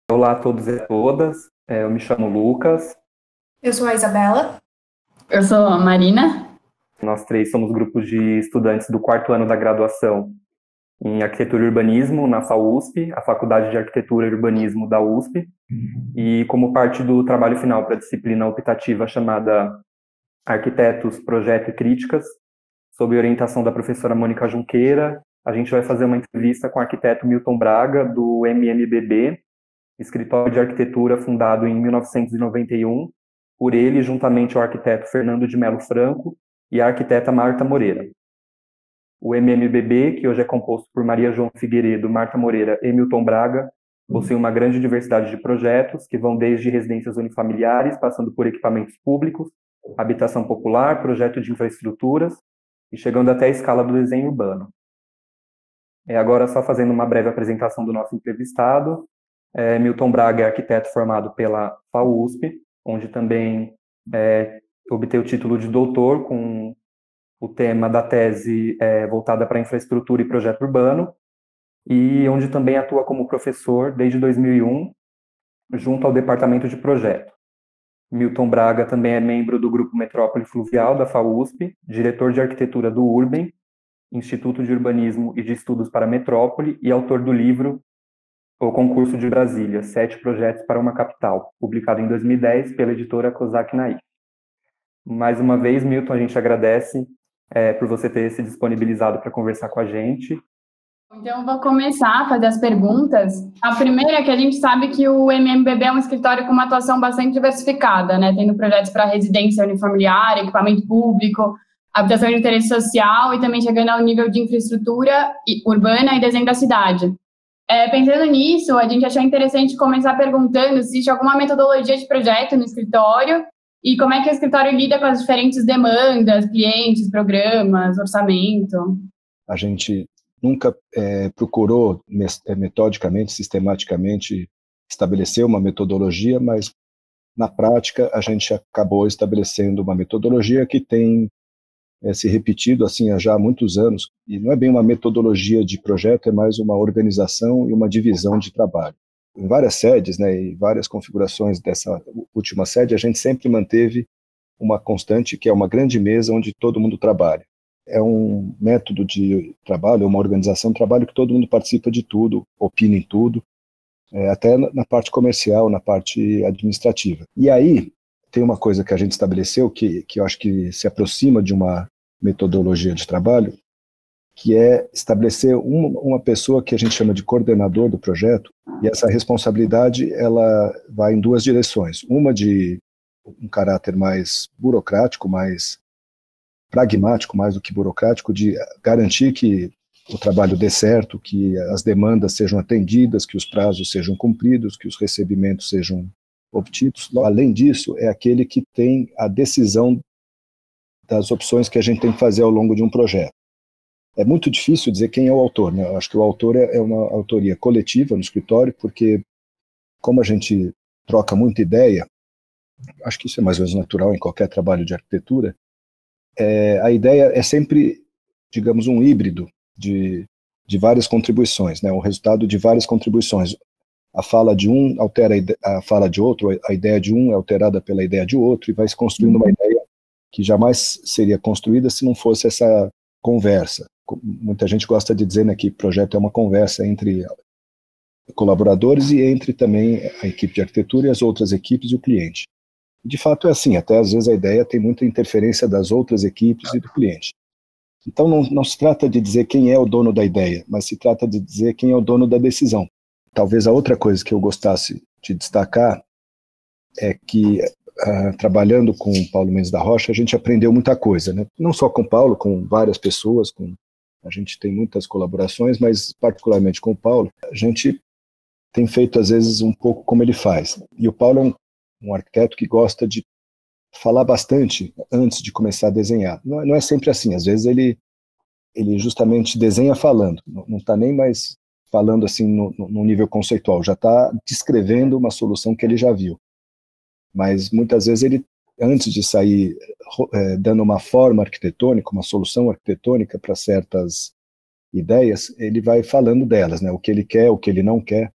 Olá a todos e a todas, eu me chamo Lucas, Eu sou a Isabela. Eu sou a Marina. nós três somos grupos de estudantes do quarto ano da graduação em Arquitetura e Urbanismo na FAUSP, a Faculdade de Arquitetura e Urbanismo da USP, e como parte do trabalho final para a disciplina optativa chamada Arquitetos, Projeto e Críticas, sob orientação da professora Mônica Junqueira, a gente vai fazer uma entrevista com o arquiteto Milton Braga, do MMBB, escritório de arquitetura fundado em 1991, por ele, juntamente ao arquiteto Fernando de Melo Franco e a arquiteta Marta Moreira. O MMBB, que hoje é composto por Maria João Figueiredo, Marta Moreira e Milton Braga, possui uma grande diversidade de projetos que vão desde residências unifamiliares, passando por equipamentos públicos, habitação popular, projeto de infraestruturas e chegando até a escala do desenho urbano. Agora, só fazendo uma breve apresentação do nosso entrevistado, Milton Braga é arquiteto formado pela FAUSP, onde também obteve o título de doutor com o tema da tese voltada para infraestrutura e projeto urbano, e onde também atua como professor desde 2001, junto ao departamento de projeto. Milton Braga também é membro do Grupo Metrópole Fluvial da FAUSP, diretor de arquitetura do Urbem, Instituto de Urbanismo e de Estudos para a Metrópole, e autor do livro O Concurso de Brasília, 7 projetos para uma capital, publicado em 2010 pela editora Kozak Naif. Mais uma vez, Milton, a gente agradece por você ter se disponibilizado para conversar com a gente. Então, eu vou começar a fazer as perguntas. A primeira é que a gente sabe que o MMBB é um escritório com uma atuação bastante diversificada, né? Tendo projetos para residência unifamiliar, equipamento público, habitação de interesse social e também chegando ao nível de infraestrutura urbana e desenho da cidade. Pensando nisso, a gente achou interessante começar perguntando se existe alguma metodologia de projeto no escritório e como é que o escritório lida com as diferentes demandas, clientes, programas, orçamento. A gente nunca procurou metodicamente, sistematicamente estabelecer uma metodologia, mas na prática a gente acabou estabelecendo uma metodologia que tem se repetido assim há já muitos anos, e não é bem uma metodologia de projeto, é mais uma organização e uma divisão de trabalho. Em várias sedes, né, e várias configurações dessa última sede, a gente sempre manteve uma constante, que é uma grande mesa onde todo mundo trabalha. É um método de trabalho, uma organização de trabalho que todo mundo participa de tudo, opina em tudo, até na parte comercial, na parte administrativa. E aí, tem uma coisa que a gente estabeleceu que eu acho que se aproxima de uma metodologia de trabalho, que é estabelecer uma pessoa que a gente chama de coordenador do projeto, e essa responsabilidade ela vai em duas direções. Uma de um caráter mais burocrático, mais pragmático, mais do que burocrático, de garantir que o trabalho dê certo, que as demandas sejam atendidas, que os prazos sejam cumpridos, que os recebimentos sejam obtidos. Além disso, é aquele que tem a decisão das opções que a gente tem que fazer ao longo de um projeto. É muito difícil dizer quem é o autor, né? Eu acho que o autor é uma autoria coletiva no escritório, porque como a gente troca muita ideia, acho que isso é mais ou menos natural em qualquer trabalho de arquitetura, a ideia é sempre, digamos, um híbrido de várias contribuições, né? O resultado de várias contribuições. A fala de um altera a fala de outro, a ideia de um é alterada pela ideia de outro, e vai se construindo uma ideia que jamais seria construída se não fosse essa conversa. Muita gente gosta de dizer, né, que projeto é uma conversa entre colaboradores e entre também a equipe de arquitetura e as outras equipes e o cliente. De fato é assim, até às vezes a ideia tem muita interferência das outras equipes e do cliente. Então não se trata de dizer quem é o dono da ideia, mas se trata de dizer quem é o dono da decisão. Talvez a outra coisa que eu gostasse de destacar é que, trabalhando com o Paulo Mendes da Rocha, a gente aprendeu muita coisa, né? Não só com o Paulo, com várias pessoas, a gente tem muitas colaborações, mas particularmente com o Paulo, a gente tem feito às vezes um pouco como ele faz. E o Paulo é um arquiteto que gosta de falar bastante antes de começar a desenhar. Não é sempre assim, às vezes ele justamente desenha falando, não está nem mais falando assim no nível conceitual, já está descrevendo uma solução que ele já viu. Mas muitas vezes ele, antes de sair dando uma forma arquitetônica, uma solução arquitetônica para certas ideias, ele vai falando delas, né? O que ele quer, o que ele não quer.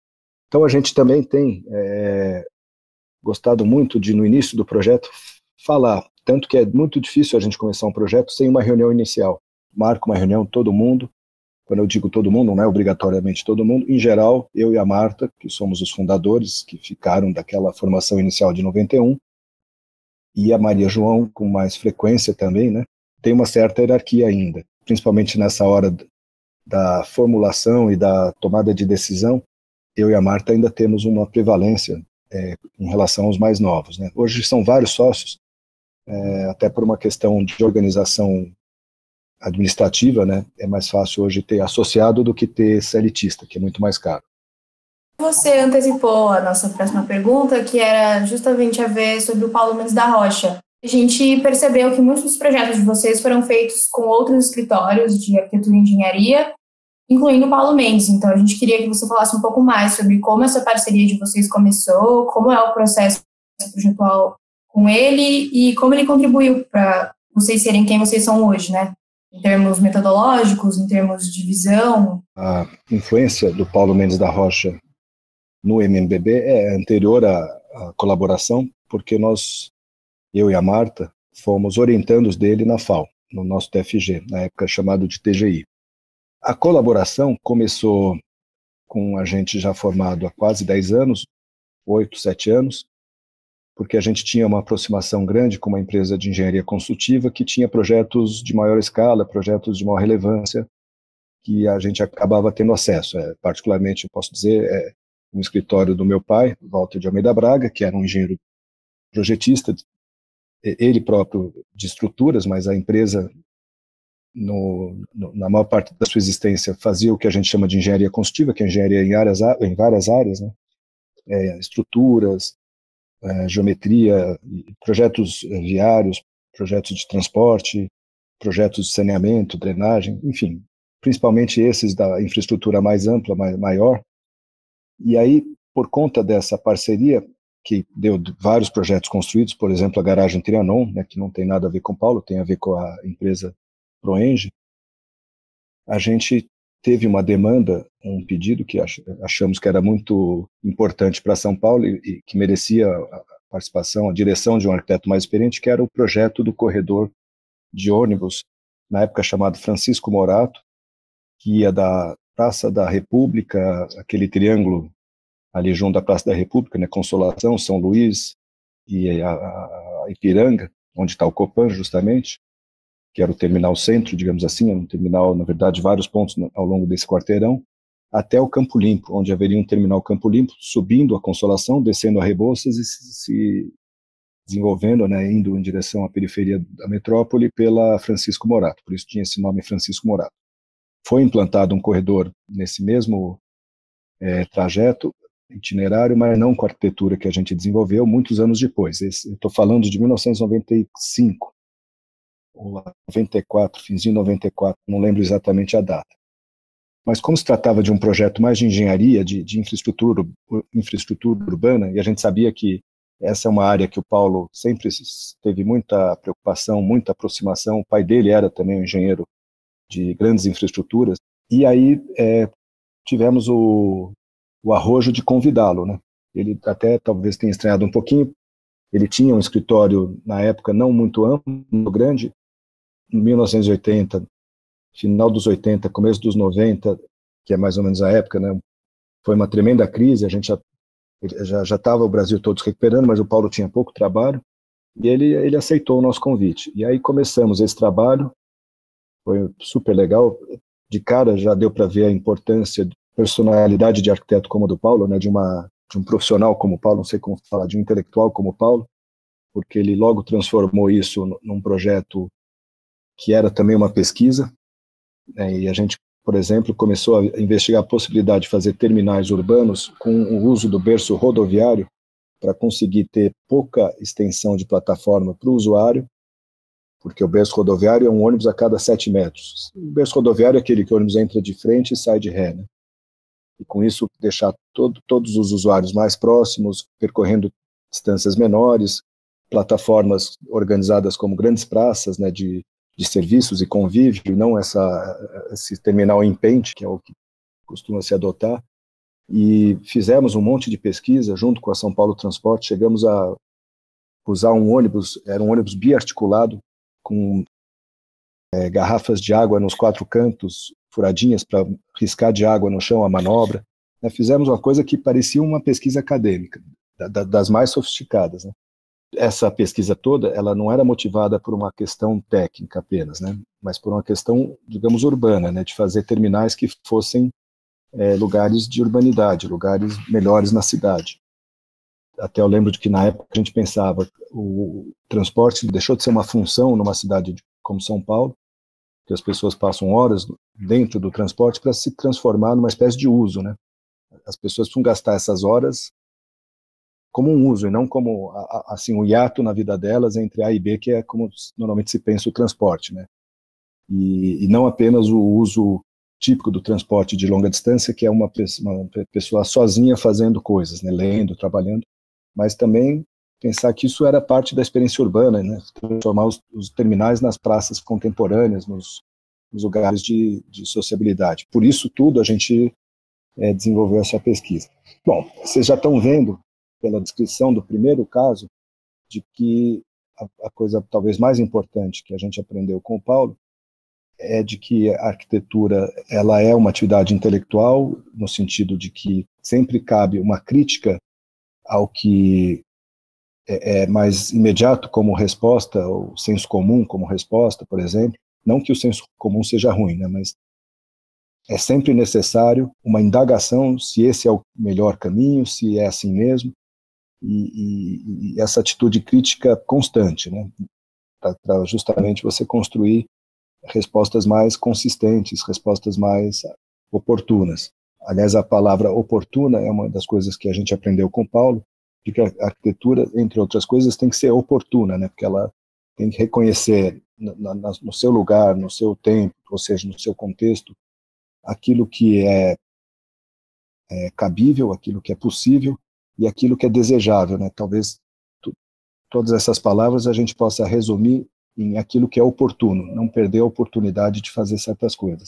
Então a gente também tem gostado muito de, no início do projeto, falar, tanto que é muito difícil a gente começar um projeto sem uma reunião inicial. Marca uma reunião, todo mundo, quando eu digo todo mundo, não é obrigatoriamente todo mundo, em geral, eu e a Marta, que somos os fundadores, que ficaram daquela formação inicial de 91, e a Maria João, com mais frequência também, né, tem uma certa hierarquia ainda, principalmente nessa hora da formulação e da tomada de decisão. Eu e a Marta ainda temos uma prevalência em relação aos mais novos, né. Hoje são vários sócios, até por uma questão de organização administrativa, né, é mais fácil hoje ter associado do que ter CLTista, que é muito mais caro. Você antecipou a nossa próxima pergunta, que era justamente a ver sobre o Paulo Mendes da Rocha. A gente percebeu que muitos dos projetos de vocês foram feitos com outros escritórios de arquitetura e engenharia, incluindo o Paulo Mendes. Então, a gente queria que você falasse um pouco mais sobre como essa parceria de vocês começou, como é o processo projetual com ele e como ele contribuiu para vocês serem quem vocês são hoje, né? Em termos metodológicos, em termos de visão. A influência do Paulo Mendes da Rocha no MMBB é anterior à colaboração, porque eu e a Marta, fomos orientandos dele na FAO, no nosso TFG, na época chamado de TGI. A colaboração começou com a gente já formado há quase 10 anos, 8, 7 anos, porque a gente tinha uma aproximação grande com uma empresa de engenharia construtiva que tinha projetos de maior escala, projetos de maior relevância, que a gente acabava tendo acesso. Particularmente, eu posso dizer, um escritório do meu pai, Walter de Almeida Braga, que era um engenheiro projetista, ele próprio de estruturas, mas a empresa, na maior parte da sua existência, fazia o que a gente chama de engenharia construtiva, que é engenharia em várias áreas, né? Estruturas, geometria, projetos viários, projetos de transporte, projetos de saneamento, drenagem, enfim, principalmente esses da infraestrutura mais ampla, maior. E aí, por conta dessa parceria, que deu vários projetos construídos, por exemplo, a garagem Trianon, né, que não tem nada a ver com o Paulo, tem a ver com a empresa Proenge, a gente teve uma demanda, um pedido que achamos que era muito importante para São Paulo e que merecia a participação, a direção de um arquiteto mais experiente, que era o projeto do corredor de ônibus, na época chamado Francisco Morato, que ia da Praça da República, aquele triângulo ali junto à Praça da República, né, Consolação, São Luís e a Ipiranga, onde está o Copan justamente, que era o terminal centro, digamos assim, era um terminal, na verdade, vários pontos ao longo desse quarteirão, até o Campo Limpo, onde haveria um terminal Campo Limpo, subindo a Consolação, descendo a Rebouças e se desenvolvendo, né, indo em direção à periferia da metrópole pela Francisco Morato, por isso tinha esse nome Francisco Morato. Foi implantado um corredor nesse mesmo trajeto, itinerário, mas não com a arquitetura que a gente desenvolveu muitos anos depois. Estou falando de 1995, ou 94, finzinho de 94, não lembro exatamente a data. Mas como se tratava de um projeto mais de engenharia, de infraestrutura urbana, e a gente sabia que essa é uma área que o Paulo sempre teve muita preocupação, muita aproximação, o pai dele era também um engenheiro de grandes infraestruturas, e aí tivemos o arrojo de convidá-lo, né? Ele até talvez tenha estranhado um pouquinho, ele tinha um escritório na época não muito amplo, muito grande, em 1980, final dos 80, começo dos 90, que é mais ou menos a época, né? Foi uma tremenda crise, a gente já estava o Brasil todo se recuperando, mas o Paulo tinha pouco trabalho, e ele aceitou o nosso convite. E aí começamos esse trabalho, foi super legal, de cara já deu para ver a importância, personalidade de arquiteto como a do Paulo, né, de um profissional como o Paulo, não sei como falar, de um intelectual como o Paulo, porque ele logo transformou isso num projeto que era também uma pesquisa, né, e a gente, por exemplo, começou a investigar a possibilidade de fazer terminais urbanos com o uso do berço rodoviário para conseguir ter pouca extensão de plataforma para o usuário, porque o berço rodoviário é um ônibus a cada 7 metros. O berço rodoviário é aquele que o ônibus entra de frente e sai de ré, né? E com isso deixar todos os usuários mais próximos, percorrendo distâncias menores, plataformas organizadas como grandes praças, né, de serviços e convívio, não esse terminal em pente, que é o que costuma se adotar. e fizemos um monte de pesquisa junto com a São Paulo Transporte, chegamos a usar um ônibus, era um ônibus biarticulado, com garrafas de água nos 4 cantos, furadinhas para riscar de água no chão a manobra. Fizemos uma coisa que parecia uma pesquisa acadêmica, das mais sofisticadas, né? Essa pesquisa toda, ela não era motivada por uma questão técnica apenas, né? Mas por uma questão, digamos, urbana, né? De fazer terminais que fossem lugares de urbanidade, lugares melhores na cidade. Até eu lembro de que na época a gente pensava o transporte deixou de ser uma função numa cidade como São Paulo, que as pessoas passam horas dentro do transporte, para se transformar numa espécie de uso, né? As pessoas precisam gastar essas horas como um uso, e não como assim, um hiato na vida delas entre A e B, que é como normalmente se pensa o transporte, né? E não apenas o uso típico do transporte de longa distância, que é uma pessoa sozinha fazendo coisas, né? Lendo, trabalhando, mas também pensar que isso era parte da experiência urbana, né? Transformar os terminais nas praças contemporâneas, nos lugares de sociabilidade. Por isso tudo a gente desenvolveu essa pesquisa. Bom, vocês já estão vendo, pela descrição do primeiro caso, de que a coisa talvez mais importante que a gente aprendeu com o Paulo é de que a arquitetura ela é uma atividade intelectual, no sentido de que sempre cabe uma crítica ao que é mais imediato como resposta, ou senso comum como resposta, por exemplo. Não que o senso comum seja ruim, né, mas é sempre necessário uma indagação se esse é o melhor caminho, se é assim mesmo, e essa atitude crítica constante, né, para justamente você construir respostas mais consistentes, respostas mais oportunas. Aliás, a palavra oportuna é uma das coisas que a gente aprendeu com Paulo, de que a arquitetura, entre outras coisas, tem que ser oportuna, né? Porque ela tem que reconhecer no seu lugar, no seu tempo, ou seja, no seu contexto, aquilo que é cabível, aquilo que é possível e aquilo que é desejável, né? Talvez todas essas palavras a gente possa resumir em aquilo que é oportuno, não perder a oportunidade de fazer certas coisas.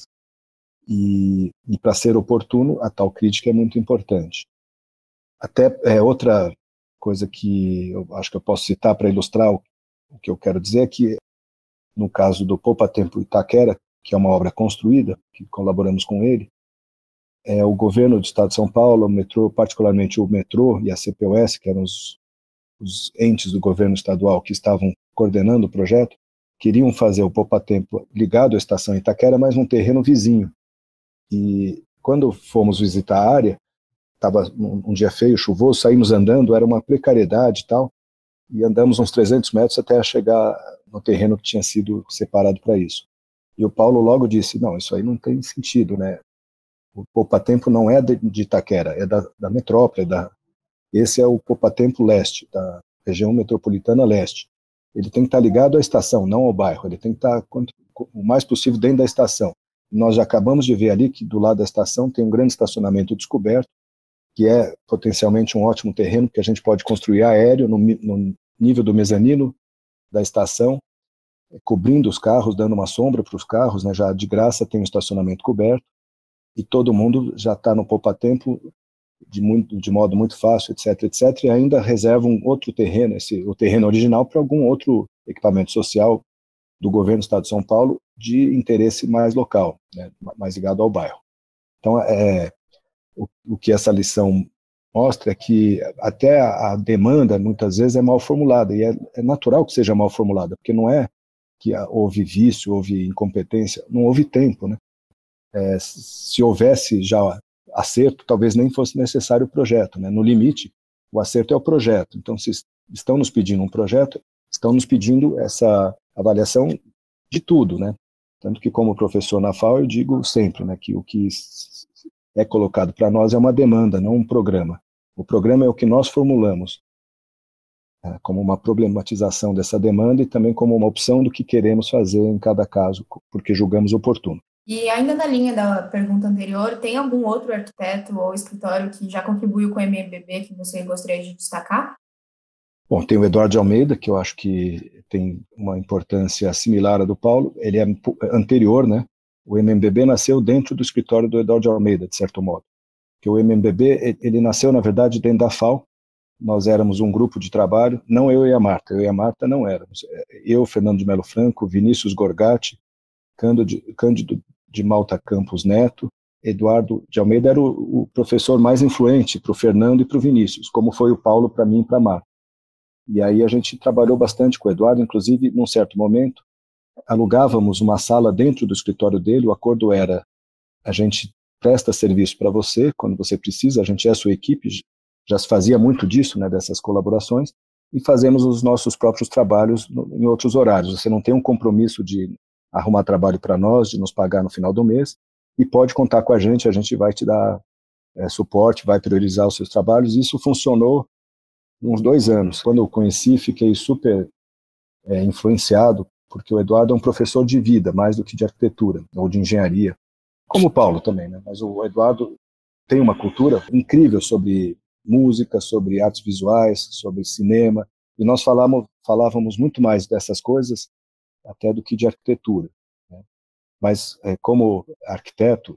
E para ser oportuno, a tal crítica é muito importante. Até outra coisa que eu acho que eu posso citar para ilustrar o que eu quero dizer é que, no caso do Poupa Tempo Itaquera, que é uma obra construída, que colaboramos com ele, o governo do Estado de São Paulo, o metrô, particularmente o metrô e a CPUS, que eram os entes do governo estadual que estavam coordenando o projeto, queriam fazer o Poupa Tempo ligado à estação Itaquera, mas num terreno vizinho. E quando fomos visitar a área, estava um dia feio, chuvoso, saímos andando, era uma precariedade e tal, e andamos uns 300 metros até chegar no terreno que tinha sido separado para isso. E o Paulo logo disse, não, isso aí não tem sentido, né? O Poupa Tempo não é de Itaquera, é da metrópole, esse é o Poupa Tempo Leste, da região metropolitana leste. Ele tem que estar ligado à estação, não ao bairro, ele tem que estar o mais possível dentro da estação. Nós já acabamos de ver ali que do lado da estação tem um grande estacionamento descoberto, que é potencialmente um ótimo terreno que a gente pode construir aéreo no nível do mezanino da estação, cobrindo os carros, dando uma sombra para os carros, né, já de graça tem um estacionamento coberto, e todo mundo já está no Poupa Tempo de modo muito fácil, etc., e ainda reserva um outro terreno, o terreno original, para algum outro equipamento social do governo do Estado de São Paulo de interesse mais local, né, mais ligado ao bairro. Então, o que essa lição mostra é que até a demanda, muitas vezes, é mal formulada, e é natural que seja mal formulada, porque não é que houve vício, houve incompetência, não houve tempo, né? Se houvesse já acerto, talvez nem fosse necessário o projeto, né? No limite, o acerto é o projeto. Então, se estão nos pedindo um projeto, estão nos pedindo essa avaliação de tudo, né? Tanto que, como professor na FAO, eu digo sempre, né, que o que é colocado para nós é uma demanda, não um programa. O programa é o que nós formulamos, como uma problematização dessa demanda e também como uma opção do que queremos fazer em cada caso, porque julgamos oportuno. E ainda na linha da pergunta anterior, tem algum outro arquiteto ou escritório que já contribuiu com o MMBB que você gostaria de destacar? Bom, tem o Eduardo de Almeida, que eu acho que tem uma importância similar à do Paulo. Ele é anterior, né? O MMBB nasceu dentro do escritório do Eduardo de Almeida, de certo modo, que o MMBB, ele nasceu, na verdade, dentro da FAO. Nós éramos um grupo de trabalho, não eu e a Marta não éramos. Eu, Fernando de Melo Franco, Vinícius Gorgatti, Cândido de Malta Campos Neto, Eduardo de Almeida era o professor mais influente para o Fernando e para o Vinícius, como foi o Paulo para mim e para a Marta. E aí a gente trabalhou bastante com o Eduardo, inclusive, num certo momento, alugávamos uma sala dentro do escritório dele, o acordo era, a gente presta serviço para você, quando você precisa, a gente é a sua equipe, já se fazia muito disso, né, dessas colaborações, e fazemos os nossos próprios trabalhos em outros horários. Você não tem um compromisso de arrumar trabalho para nós, de nos pagar no final do mês, e pode contar com a gente vai te dar suporte, vai priorizar os seus trabalhos. Isso funcionou uns 2 anos. Quando eu conheci, fiquei super influenciado, porque o Eduardo é um professor de vida, mais do que de arquitetura, ou de engenharia, como o Paulo também, né? Mas o Eduardo tem uma cultura incrível sobre música, sobre artes visuais, sobre cinema, e nós falávamos muito mais dessas coisas até do que de arquitetura, né? Mas, como arquiteto,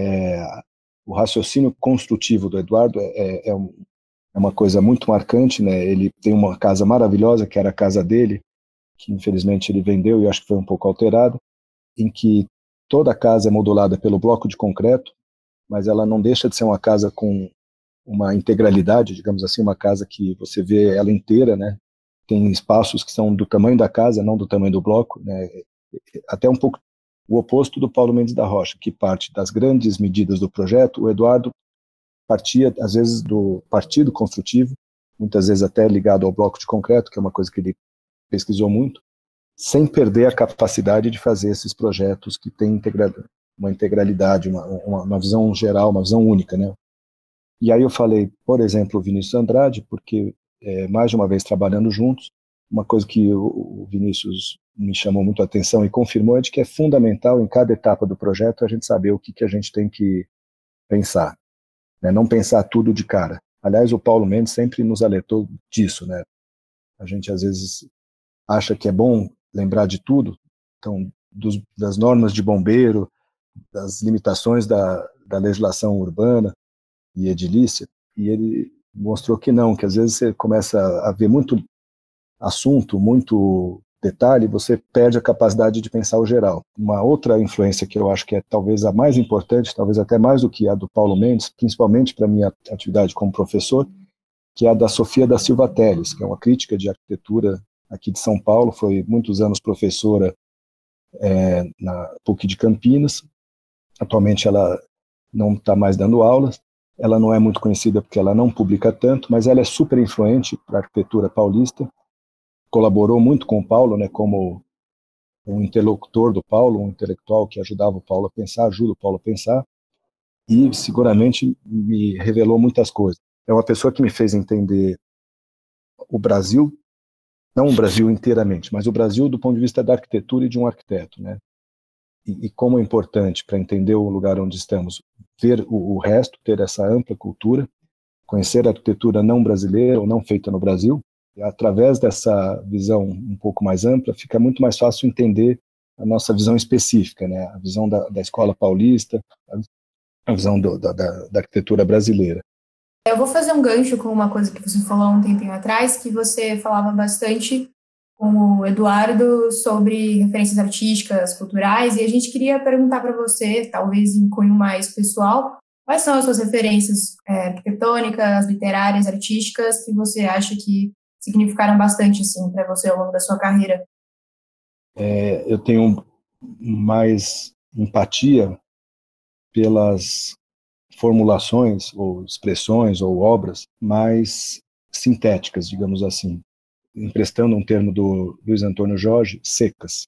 o raciocínio construtivo do Eduardo é uma coisa muito marcante, né? Ele tem uma casa maravilhosa, que era a casa dele, que infelizmente ele vendeu e acho que foi um pouco alterada, em que toda a casa é modulada pelo bloco de concreto, mas ela não deixa de ser uma casa com uma integralidade, digamos assim, uma casa que você vê ela inteira, né? Tem espaços que são do tamanho da casa, não do tamanho do bloco, né? Até um pouco o oposto do Paulo Mendes da Rocha, que parte das grandes medidas do projeto. O Eduardo partia, às vezes, do partido construtivo, muitas vezes até ligado ao bloco de concreto, que é uma coisa que ele pesquisou muito, sem perder a capacidade de fazer esses projetos que têm uma integralidade, uma visão geral, uma visão única, né? E aí eu falei, por exemplo, o Vinícius Andrade, porque mais de uma vez trabalhando juntos, uma coisa que o Vinícius me chamou muito a atenção e confirmou é de que é fundamental em cada etapa do projeto a gente saber o que a gente tem que pensar, né? Não pensar tudo de cara. Aliás, o Paulo Mendes sempre nos alertou disso, né? A gente às vezes acha que é bom lembrar de tudo, então das normas de bombeiro, das limitações da legislação urbana e edilícia, e ele mostrou que não, que às vezes você começa a ver muito assunto, muito detalhe, você perde a capacidade de pensar o geral. Uma outra influência que eu acho que é talvez a mais importante, talvez até mais do que a do Paulo Mendes, principalmente para a minha atividade como professor, que é a da Sofia da Silva Teles, que é uma crítica de arquitetura aqui de São Paulo, foi muitos anos professora na PUC de Campinas. Atualmente ela não está mais dando aulas, ela não é muito conhecida porque ela não publica tanto, mas ela é super influente para a arquitetura paulista, colaborou muito com o Paulo, né, como um interlocutor do Paulo, um intelectual que ajudava o Paulo a pensar, ajuda o Paulo a pensar, e seguramente me revelou muitas coisas. É uma pessoa que me fez entender o Brasil, não o Brasil inteiramente, mas o Brasil do ponto de vista da arquitetura e de um arquiteto, né? E como é importante para entender o lugar onde estamos, ver o resto, ter essa ampla cultura, conhecer a arquitetura não brasileira ou não feita no Brasil, e através dessa visão um pouco mais ampla, fica muito mais fácil entender a nossa visão específica, né? A visão da escola paulista, a visão da arquitetura brasileira. Eu vou fazer um gancho com uma coisa que você falou um tempinho atrás, que você falava bastante com o Eduardo sobre referências artísticas, culturais, e a gente queria perguntar para você, talvez em cunho mais pessoal, quais são as suas referências arquitetônicas, literárias, artísticas, que você acha que significaram bastante assim, para você ao longo da sua carreira? Eu tenho mais empatia pelas formulações ou expressões ou obras mais sintéticas, digamos assim, emprestando um termo do Luiz Antônio Jorge, secas.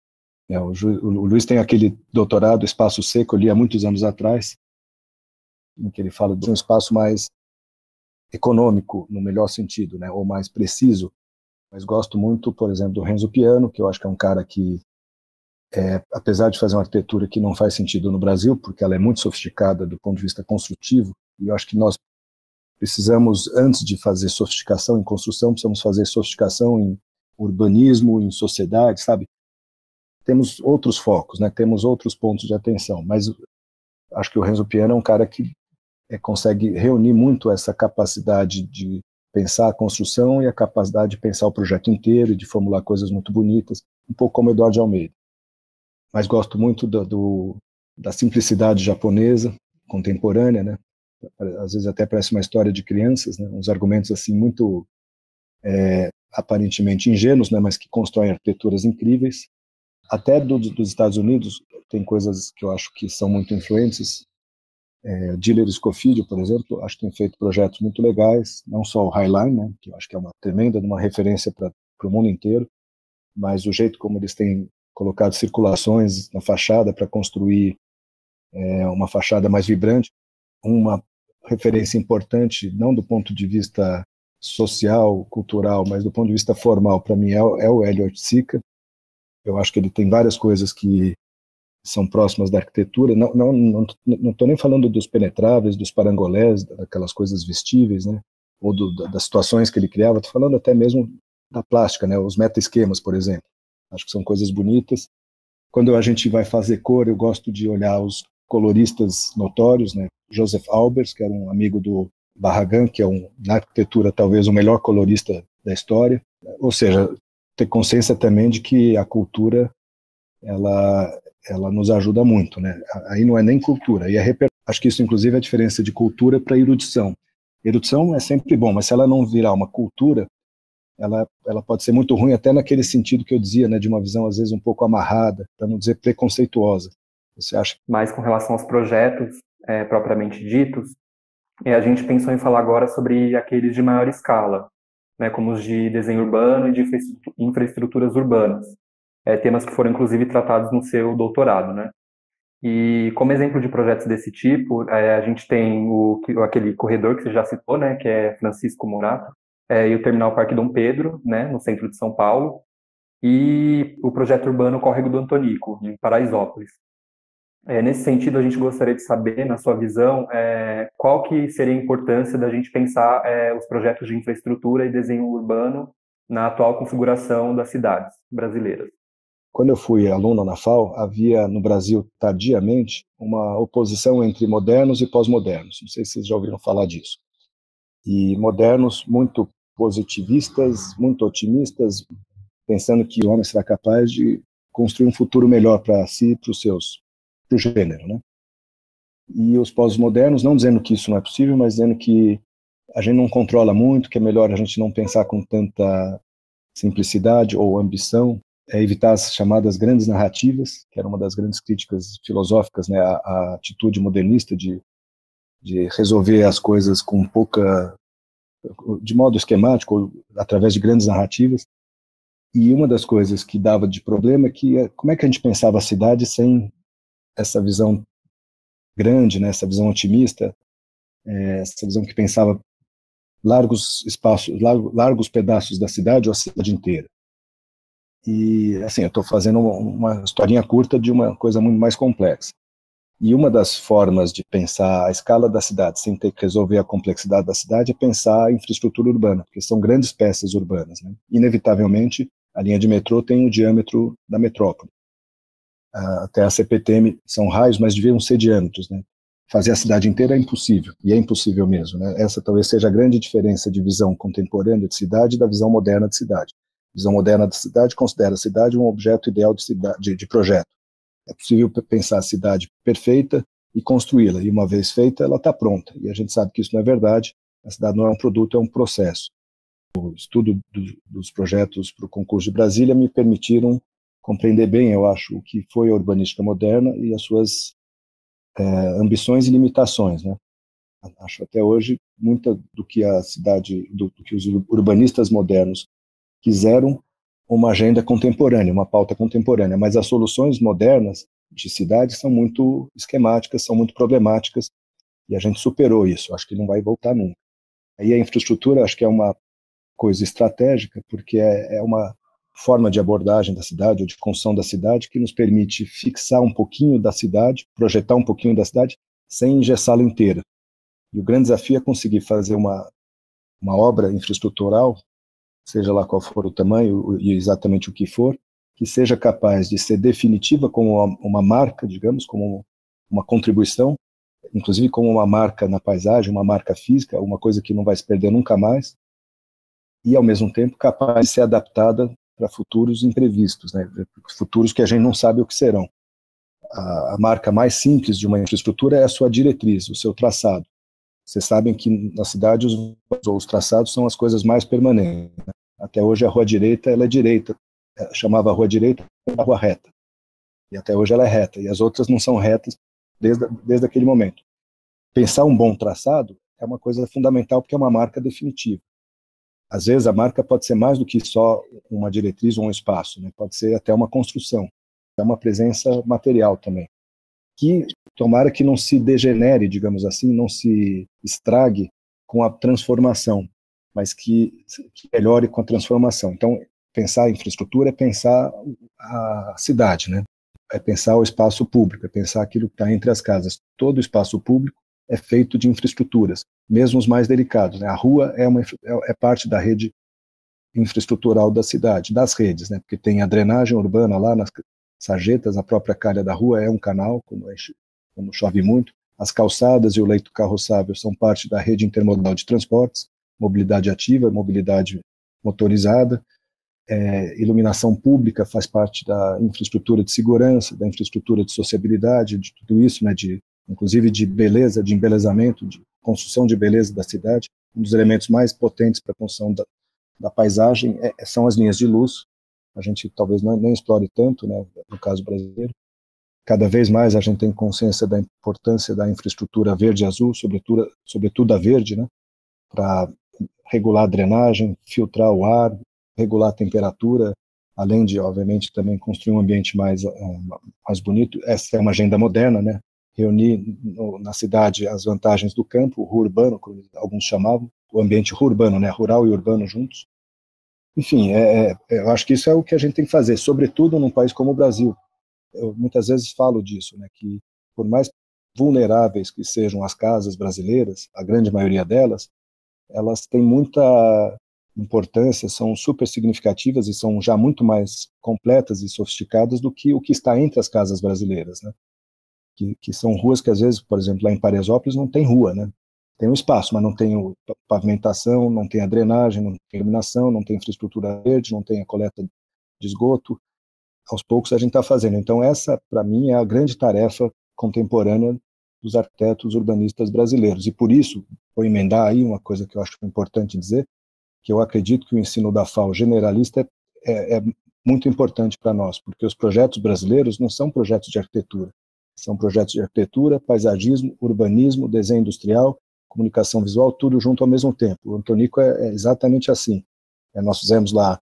O Luiz tem aquele doutorado Espaço Seco, eu li há muitos anos atrás, em que ele fala de um espaço mais econômico, no melhor sentido, né, ou mais preciso, mas gosto muito, por exemplo, do Renzo Piano, que eu acho que é um cara que, apesar de fazer uma arquitetura que não faz sentido no Brasil, porque ela é muito sofisticada do ponto de vista construtivo, e eu acho que nós precisamos, antes de fazer sofisticação em construção, precisamos fazer sofisticação em urbanismo, em sociedade, sabe? Temos outros focos, né? Temos outros pontos de atenção, mas acho que o Renzo Piano é um cara que consegue reunir muito essa capacidade de pensar a construção e a capacidade de pensar o projeto inteiro e de formular coisas muito bonitas, um pouco como Eduardo de Almeida. Mas gosto muito da simplicidade japonesa, contemporânea, né? Às vezes até parece uma história de crianças, né? Uns argumentos assim muito aparentemente ingênuos, né? Mas que constroem arquiteturas incríveis. Até dos Estados Unidos tem coisas que eu acho que são muito influentes. Diller Scofield, por exemplo, acho que tem feito projetos muito legais, não só o Highline, né? Que eu acho que é uma tremenda uma referência para o mundo inteiro, mas o jeito como eles têm colocado circulações na fachada para construir uma fachada mais vibrante. Uma referência importante, não do ponto de vista social, cultural, mas do ponto de vista formal, para mim, é o Elliott Sica. Eu acho que ele tem várias coisas que são próximas da arquitetura. Não estou nem falando dos penetráveis, dos parangolés, daquelas coisas vestíveis, né? Ou das situações que ele criava. Estou falando até mesmo da plástica, né? Os meta-esquemas, por exemplo. Acho que são coisas bonitas. Quando a gente vai fazer cor, eu gosto de olhar os coloristas notórios, né? Joseph Albers, que era um amigo do Barragan, que é na arquitetura talvez o melhor colorista da história. Ou seja, ter consciência também de que a cultura ela nos ajuda muito, né? Aí não é nem cultura, aí acho que isso inclusive é a diferença de cultura para erudição. Erudição é sempre bom, mas se ela não virar uma cultura, ela pode ser muito ruim até naquele sentido que eu dizia, né, de uma visão às vezes um pouco amarrada, para não dizer preconceituosa. Você acha? Mas com relação aos projetos propriamente ditos, a gente pensou em falar agora sobre aqueles de maior escala, né, como os de desenho urbano e de infraestruturas urbanas, temas que foram inclusive tratados no seu doutorado, né? E como exemplo de projetos desse tipo, a gente tem aquele corredor que você já citou, né, que é Francisco Morato, e o Terminal Parque Dom Pedro, né, no centro de São Paulo, e o projeto urbano Córrego do Antonico, em Paraisópolis. Nesse sentido, a gente gostaria de saber, na sua visão, qual que seria a importância da gente pensar os projetos de infraestrutura e desenho urbano na atual configuração das cidades brasileiras. Quando eu fui aluno na FAO, havia no Brasil, tardiamente, uma oposição entre modernos e pós-modernos. Não sei se vocês já ouviram falar disso. E modernos muito positivistas, muito otimistas, pensando que o homem será capaz de construir um futuro melhor para si e para o gênero, né? E os pós-modernos, não dizendo que isso não é possível, mas dizendo que a gente não controla muito, que é melhor a gente não pensar com tanta simplicidade ou ambição, evitar as chamadas grandes narrativas, que era uma das grandes críticas filosóficas, né, a atitude modernista de resolver as coisas com de modo esquemático, através de grandes narrativas. E uma das coisas que dava de problema é que como é que a gente pensava a cidade sem essa visão grande, né, essa visão otimista, essa visão que pensava largos espaços, largos pedaços da cidade ou a cidade inteira. E, assim, eu estou fazendo uma historinha curta de uma coisa muito mais complexa. E uma das formas de pensar a escala da cidade sem ter que resolver a complexidade da cidade é pensar a infraestrutura urbana, porque são grandes peças urbanas, né? Inevitavelmente, a linha de metrô tem o diâmetro da metrópole. Até a CPTM são raios, mas deviam ser diâmetros, né? Fazer a cidade inteira é impossível, e é impossível mesmo, né? Essa talvez seja a grande diferença de visão contemporânea de cidade da visão moderna de cidade. A visão moderna de cidade considera a cidade um objeto ideal de projeto. É possível pensar a cidade perfeita e construí-la, e uma vez feita, ela está pronta. E a gente sabe que isso não é verdade, a cidade não é um produto, é um processo. O estudo dos projetos para o concurso de Brasília me permitiram compreender bem, eu acho, o que foi a urbanística moderna e as suas ambições e limitações, né? Acho até hoje muita do que a cidade, do que os urbanistas modernos quiseram uma agenda contemporânea, uma pauta contemporânea, mas as soluções modernas de cidades são muito esquemáticas, são muito problemáticas, e a gente superou isso, acho que não vai voltar nunca. Aí a infraestrutura acho que é uma coisa estratégica, porque é uma forma de abordagem da cidade, ou de construção da cidade, que nos permite fixar um pouquinho da cidade, projetar um pouquinho da cidade, sem engessá-la inteira. E o grande desafio é conseguir fazer uma obra infraestrutural, seja lá qual for o tamanho e exatamente o que for, que seja capaz de ser definitiva como uma marca, digamos, como uma contribuição, inclusive como uma marca na paisagem, uma marca física, uma coisa que não vai se perder nunca mais, e ao mesmo tempo capaz de ser adaptada para futuros imprevistos, né? Futuros que a gente não sabe o que serão. A marca mais simples de uma infraestrutura é a sua diretriz, o seu traçado. Vocês sabem que na cidade os traçados são as coisas mais permanentes, né? Até hoje a rua direita, ela é direita, chamava a rua direita a rua reta, e até hoje ela é reta, e as outras não são retas desde aquele momento. Pensar um bom traçado é uma coisa fundamental porque é uma marca definitiva. Às vezes a marca pode ser mais do que só uma diretriz ou um espaço, né? Pode ser até uma construção, é uma presença material também, que tomara que não se degenere, digamos assim, não se estrague com a transformação, mas que melhore com a transformação. Então, pensar a infraestrutura é pensar a cidade, né? É pensar o espaço público, é pensar aquilo que está entre as casas. Todo espaço público é feito de infraestruturas, mesmo os mais delicados, né? A rua é parte da rede infraestrutural da cidade, das redes, né? Porque tem a drenagem urbana lá nas sarjetas, a própria calha da rua é um canal, quando chove muito. As calçadas e o leito carroçável são parte da rede intermodal de transportes, mobilidade ativa, mobilidade motorizada. Iluminação pública faz parte da infraestrutura de segurança, da infraestrutura de sociabilidade, de tudo isso, né, inclusive de beleza, de embelezamento, de construção de beleza da cidade. Um dos elementos mais potentes para a construção da paisagem são as linhas de luz. A gente talvez nem explore tanto, né, no caso brasileiro. Cada vez mais a gente tem consciência da importância da infraestrutura verde e azul, sobretudo a verde, né, para regular a drenagem, filtrar o ar, regular a temperatura, além de, obviamente, também construir um ambiente mais bonito. Essa é uma agenda moderna, né? Reunir na cidade as vantagens do campo, o rural, como alguns chamavam, o ambiente urbano, né? Rural e urbano juntos. Enfim, eu acho que isso é o que a gente tem que fazer, sobretudo num país como o Brasil. Eu muitas vezes falo disso, né? Que por mais vulneráveis que sejam as casas brasileiras, a grande maioria delas, elas têm muita importância, são super significativas e são já muito mais completas e sofisticadas do que o que está entre as casas brasileiras, né? Que são ruas que às vezes, por exemplo, lá em Paraisópolis não tem rua, né? Tem um espaço, mas não tem pavimentação, não tem a drenagem, não tem iluminação, não tem infraestrutura verde, não tem a coleta de esgoto. Aos poucos a gente está fazendo. Então essa, para mim, é a grande tarefa contemporânea dos arquitetos urbanistas brasileiros. E por isso, vou emendar aí uma coisa que eu acho importante dizer, que eu acredito que o ensino da FAO generalista é muito importante para nós, porque os projetos brasileiros não são projetos de arquitetura, são projetos de arquitetura, paisagismo, urbanismo, desenho industrial, comunicação visual, tudo junto ao mesmo tempo. O Antonico é exatamente assim. Nós fizemos lá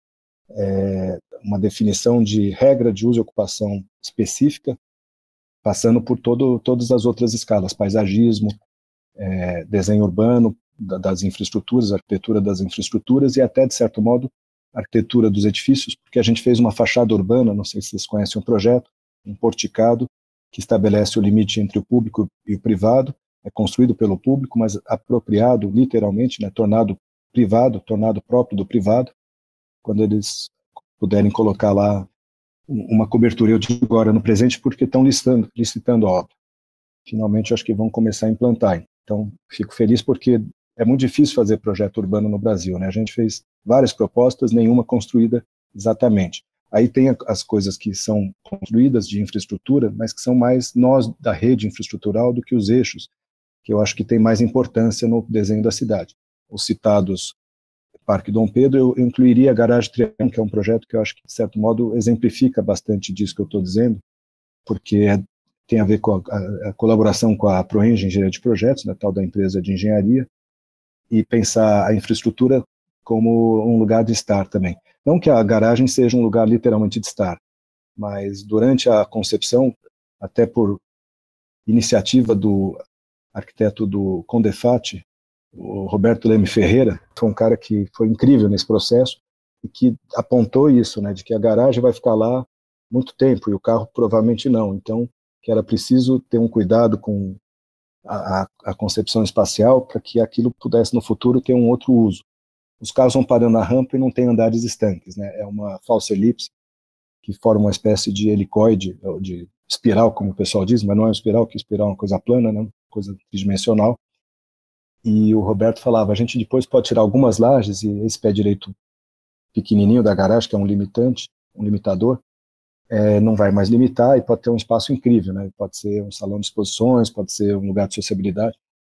uma definição de regra de uso e ocupação específica, passando por todas as outras escalas, paisagismo, desenho urbano, das infraestruturas, arquitetura das infraestruturas e até, de certo modo, arquitetura dos edifícios, porque a gente fez uma fachada urbana, não sei se vocês conhecem o projeto, um porticado, que estabelece o limite entre o público e o privado, é construído pelo público, mas apropriado, literalmente, né, tornado privado, tornado próprio do privado, quando eles puderem colocar lá uma cobertura. Eu digo agora no presente porque estão licitando a obra. Finalmente, acho que vão começar a implantar. Então, fico feliz porque é muito difícil fazer projeto urbano no Brasil, né? A gente fez várias propostas, nenhuma construída exatamente. Aí tem as coisas que são construídas de infraestrutura, mas que são mais nós da rede infraestrutural do que os eixos, que eu acho que tem mais importância no desenho da cidade. Os citados Parque Dom Pedro, eu incluiria a Garagem Triângulo, que é um projeto que eu acho que, de certo modo, exemplifica bastante disso que eu estou dizendo, porque tem a ver com a colaboração com a ProEng, Engenharia de Projetos, né, tal da empresa de engenharia, e pensar a infraestrutura como um lugar de estar também. Não que a garagem seja um lugar literalmente de estar, mas durante a concepção, até por iniciativa do arquiteto do Condefat, o Roberto Leme Ferreira, foi um cara que foi incrível nesse processo e que apontou isso, né, de que a garagem vai ficar lá muito tempo e o carro provavelmente não. Então, que era preciso ter um cuidado com a concepção espacial para que aquilo pudesse no futuro ter um outro uso. Os carros vão parando na rampa e não tem andares estanques, né? É uma falsa elipse que forma uma espécie de helicoide, de espiral, como o pessoal diz, mas não é uma espiral, que espiral é uma coisa plana, né? coisa tridimensional. E o Roberto falava, a gente depois pode tirar algumas lajes, e esse pé direito pequenininho da garagem, que é um limitante, um limitador, não vai mais limitar e pode ter um espaço incrível, né? Pode ser um salão de exposições, pode ser um lugar de sociabilidade.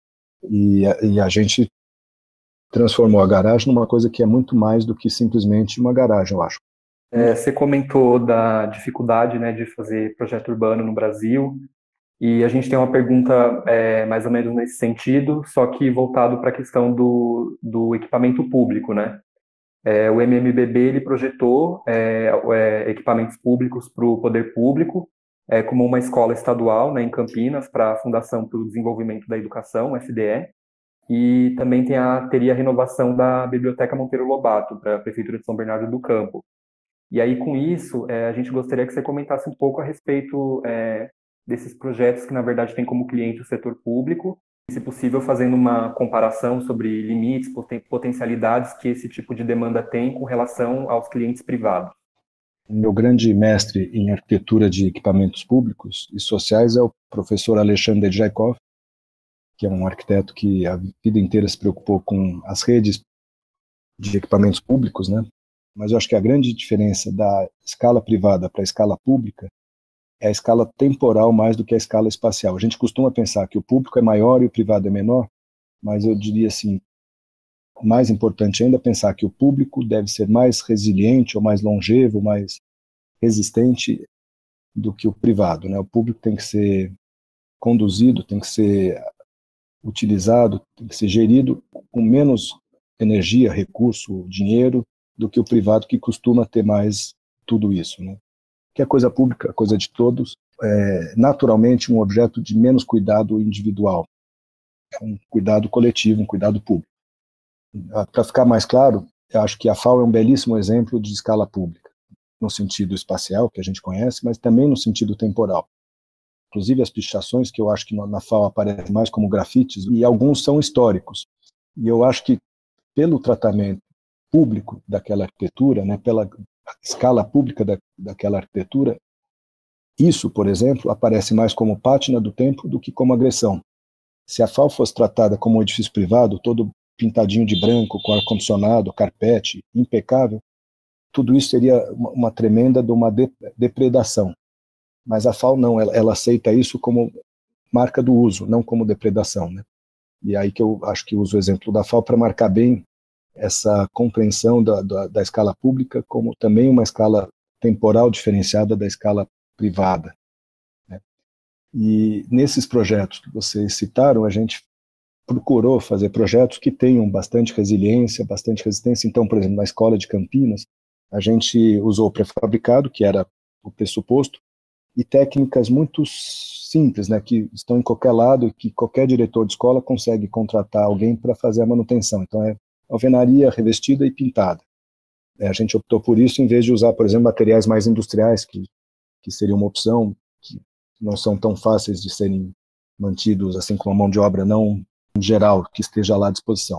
E a gente transformou a garagem numa coisa que é muito mais do que simplesmente uma garagem, eu acho. Você comentou da dificuldade, né, de fazer projeto urbano no Brasil, e a gente tem uma pergunta mais ou menos nesse sentido, só que voltado para a questão do equipamento público, né? O MMBB ele projetou equipamentos públicos para o poder público, como uma escola estadual, né, em Campinas, para a Fundação para o Desenvolvimento da Educação, FDE, e também teria a renovação da Biblioteca Monteiro Lobato para a Prefeitura de São Bernardo do Campo. E aí, com isso, a gente gostaria que você comentasse um pouco a respeito desses projetos que, na verdade, têm como cliente o setor público, e, se possível, fazendo uma comparação sobre limites, potencialidades que esse tipo de demanda tem com relação aos clientes privados. Meu grande mestre em arquitetura de equipamentos públicos e sociais é o professor Alexandre Djaikov, que é um arquiteto que a vida inteira se preocupou com as redes de equipamentos públicos, né? Mas eu acho que a grande diferença da escala privada para a escala pública é a escala temporal mais do que a escala espacial. A gente costuma pensar que o público é maior e o privado é menor, mas eu diria assim, mais importante ainda é pensar que o público deve ser mais resiliente ou mais longevo, mais resistente do que o privado, né? O público tem que ser conduzido, tem que ser utilizado, tem que ser gerido com menos energia, recurso, dinheiro do que o privado, que costuma ter mais tudo isso, né? Que a coisa pública, a coisa de todos, é naturalmente um objeto de menos cuidado individual, um cuidado coletivo, um cuidado público. Para ficar mais claro, eu acho que a FAO é um belíssimo exemplo de escala pública, no sentido espacial, que a gente conhece, mas também no sentido temporal. Inclusive as pichações, que eu acho que na FAO aparecem mais como grafites, e alguns são históricos. E eu acho que, pelo tratamento público daquela arquitetura, né, pela escala pública daquela arquitetura, isso, por exemplo, aparece mais como pátina do tempo do que como agressão. Se a FAO fosse tratada como um edifício privado, todo pintadinho de branco, com ar-condicionado, carpete, impecável, tudo isso seria uma tremenda de uma depredação. Mas a FAO não, ela aceita isso como marca do uso, não como depredação, né? E aí que eu acho que uso o exemplo da FAO para marcar bem essa compreensão da escala pública como também uma escala temporal diferenciada da escala privada, né? E nesses projetos que vocês citaram, a gente procurou fazer projetos que tenham bastante resiliência, bastante resistência. Então, por exemplo, na escola de Campinas, a gente usou o pré-fabricado, que era o pressuposto, e técnicas muito simples, né, que estão em qualquer lado e que qualquer diretor de escola consegue contratar alguém para fazer a manutenção. Então, é alvenaria revestida e pintada. A gente optou por isso em vez de usar, por exemplo, materiais mais industriais, que seria uma opção, que não são tão fáceis de serem mantidos assim com a mão de obra não geral, que esteja lá à disposição.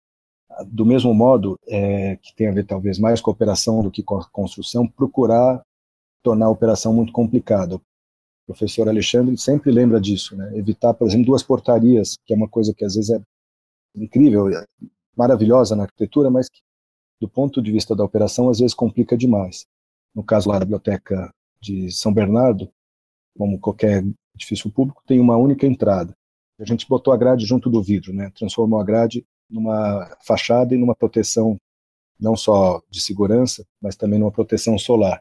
Do mesmo modo, que tem a ver talvez mais com a operação do que com a construção, procurar tornar a operação muito complicada. O professor Alexandre sempre lembra disso, né? Evitar, por exemplo, 2 portarias, que é uma coisa que às vezes é incrível, maravilhosa na arquitetura, mas que, do ponto de vista da operação, às vezes complica demais. No caso lá da Biblioteca de São Bernardo, como qualquer edifício público, tem uma única entrada. A gente botou a grade junto do vidro, né? Transformou a grade numa fachada e numa proteção não só de segurança, mas também numa proteção solar.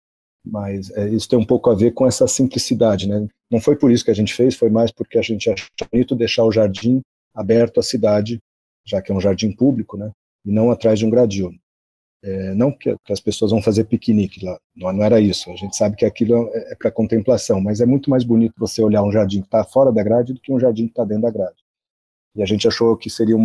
Mas isso tem um pouco a ver com essa simplicidade, né? Não foi por isso que a gente fez, foi mais porque a gente achou bonito deixar o jardim aberto à cidade, já que é um jardim público, né? E não atrás de um gradil. Não que as pessoas vão fazer piquenique lá, não era isso. A gente sabe que aquilo é para contemplação, mas é muito mais bonito você olhar um jardim que está fora da grade do que um jardim que está dentro da grade. E a gente achou que seria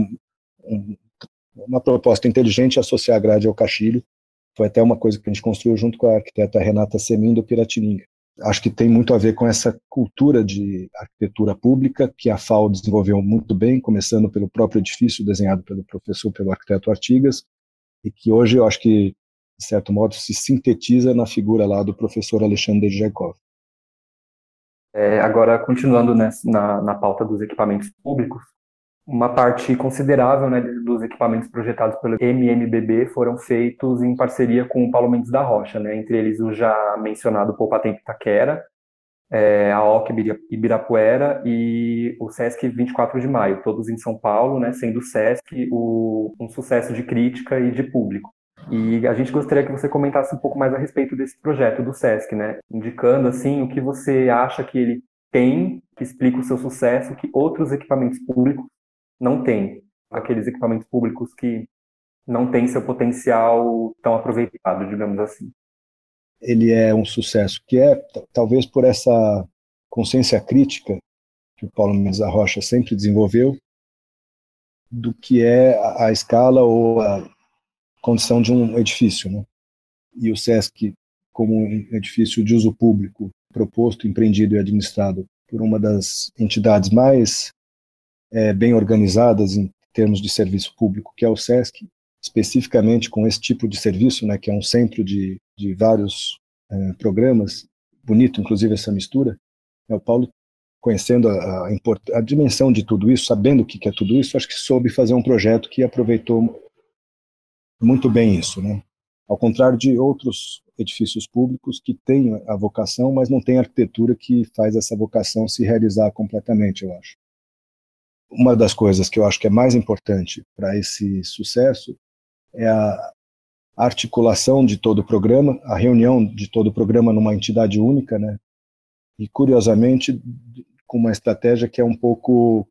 uma proposta inteligente associar a grade ao caixilho. Foi até uma coisa que a gente construiu junto com a arquiteta Renata Semin, do Piratininga. Acho que tem muito a ver com essa cultura de arquitetura pública que a FAO desenvolveu muito bem, começando pelo próprio edifício desenhado pelo arquiteto Artigas, e que hoje eu acho que, de certo modo, se sintetiza na figura lá do professor Alexandre Djaikov. Agora, continuando na pauta dos equipamentos públicos, uma parte considerável, né, dos equipamentos projetados pelo MMBB foram feitos em parceria com o Paulo Mendes da Rocha, né, entre eles o já mencionado Poupatempo Itaquera, a OC Ibirapuera e o Sesc 24 de Maio, todos em São Paulo, né, sendo o Sesc um sucesso de crítica e de público. E a gente gostaria que você comentasse um pouco mais a respeito desse projeto do Sesc, né, indicando assim o que você acha que ele tem, que explica o seu sucesso, que outros equipamentos públicos não têm, aqueles equipamentos públicos que não têm seu potencial tão aproveitado, digamos assim. Ele é um sucesso, que é talvez por essa consciência crítica que o Paulo Mendes da Rocha sempre desenvolveu do que é a escala ou a condição de um edifício, né? E o Sesc, como um edifício de uso público, proposto, empreendido e administrado por uma das entidades mais bem organizadas em termos de serviço público, que é o Sesc, especificamente com esse tipo de serviço, né, que é um centro de vários programas, bonito inclusive essa mistura, o Paulo, conhecendo a dimensão de tudo isso, sabendo o que é tudo isso, acho que soube fazer um projeto que aproveitou muito bem isso, né? Ao contrário de outros edifícios públicos que têm a vocação, mas não tem a arquitetura que faz essa vocação se realizar completamente, eu acho. Uma das coisas que eu acho que é mais importante para esse sucesso é a articulação de todo o programa, a reunião de todo o programa numa entidade única, né? E, curiosamente, com uma estratégia que é um pouco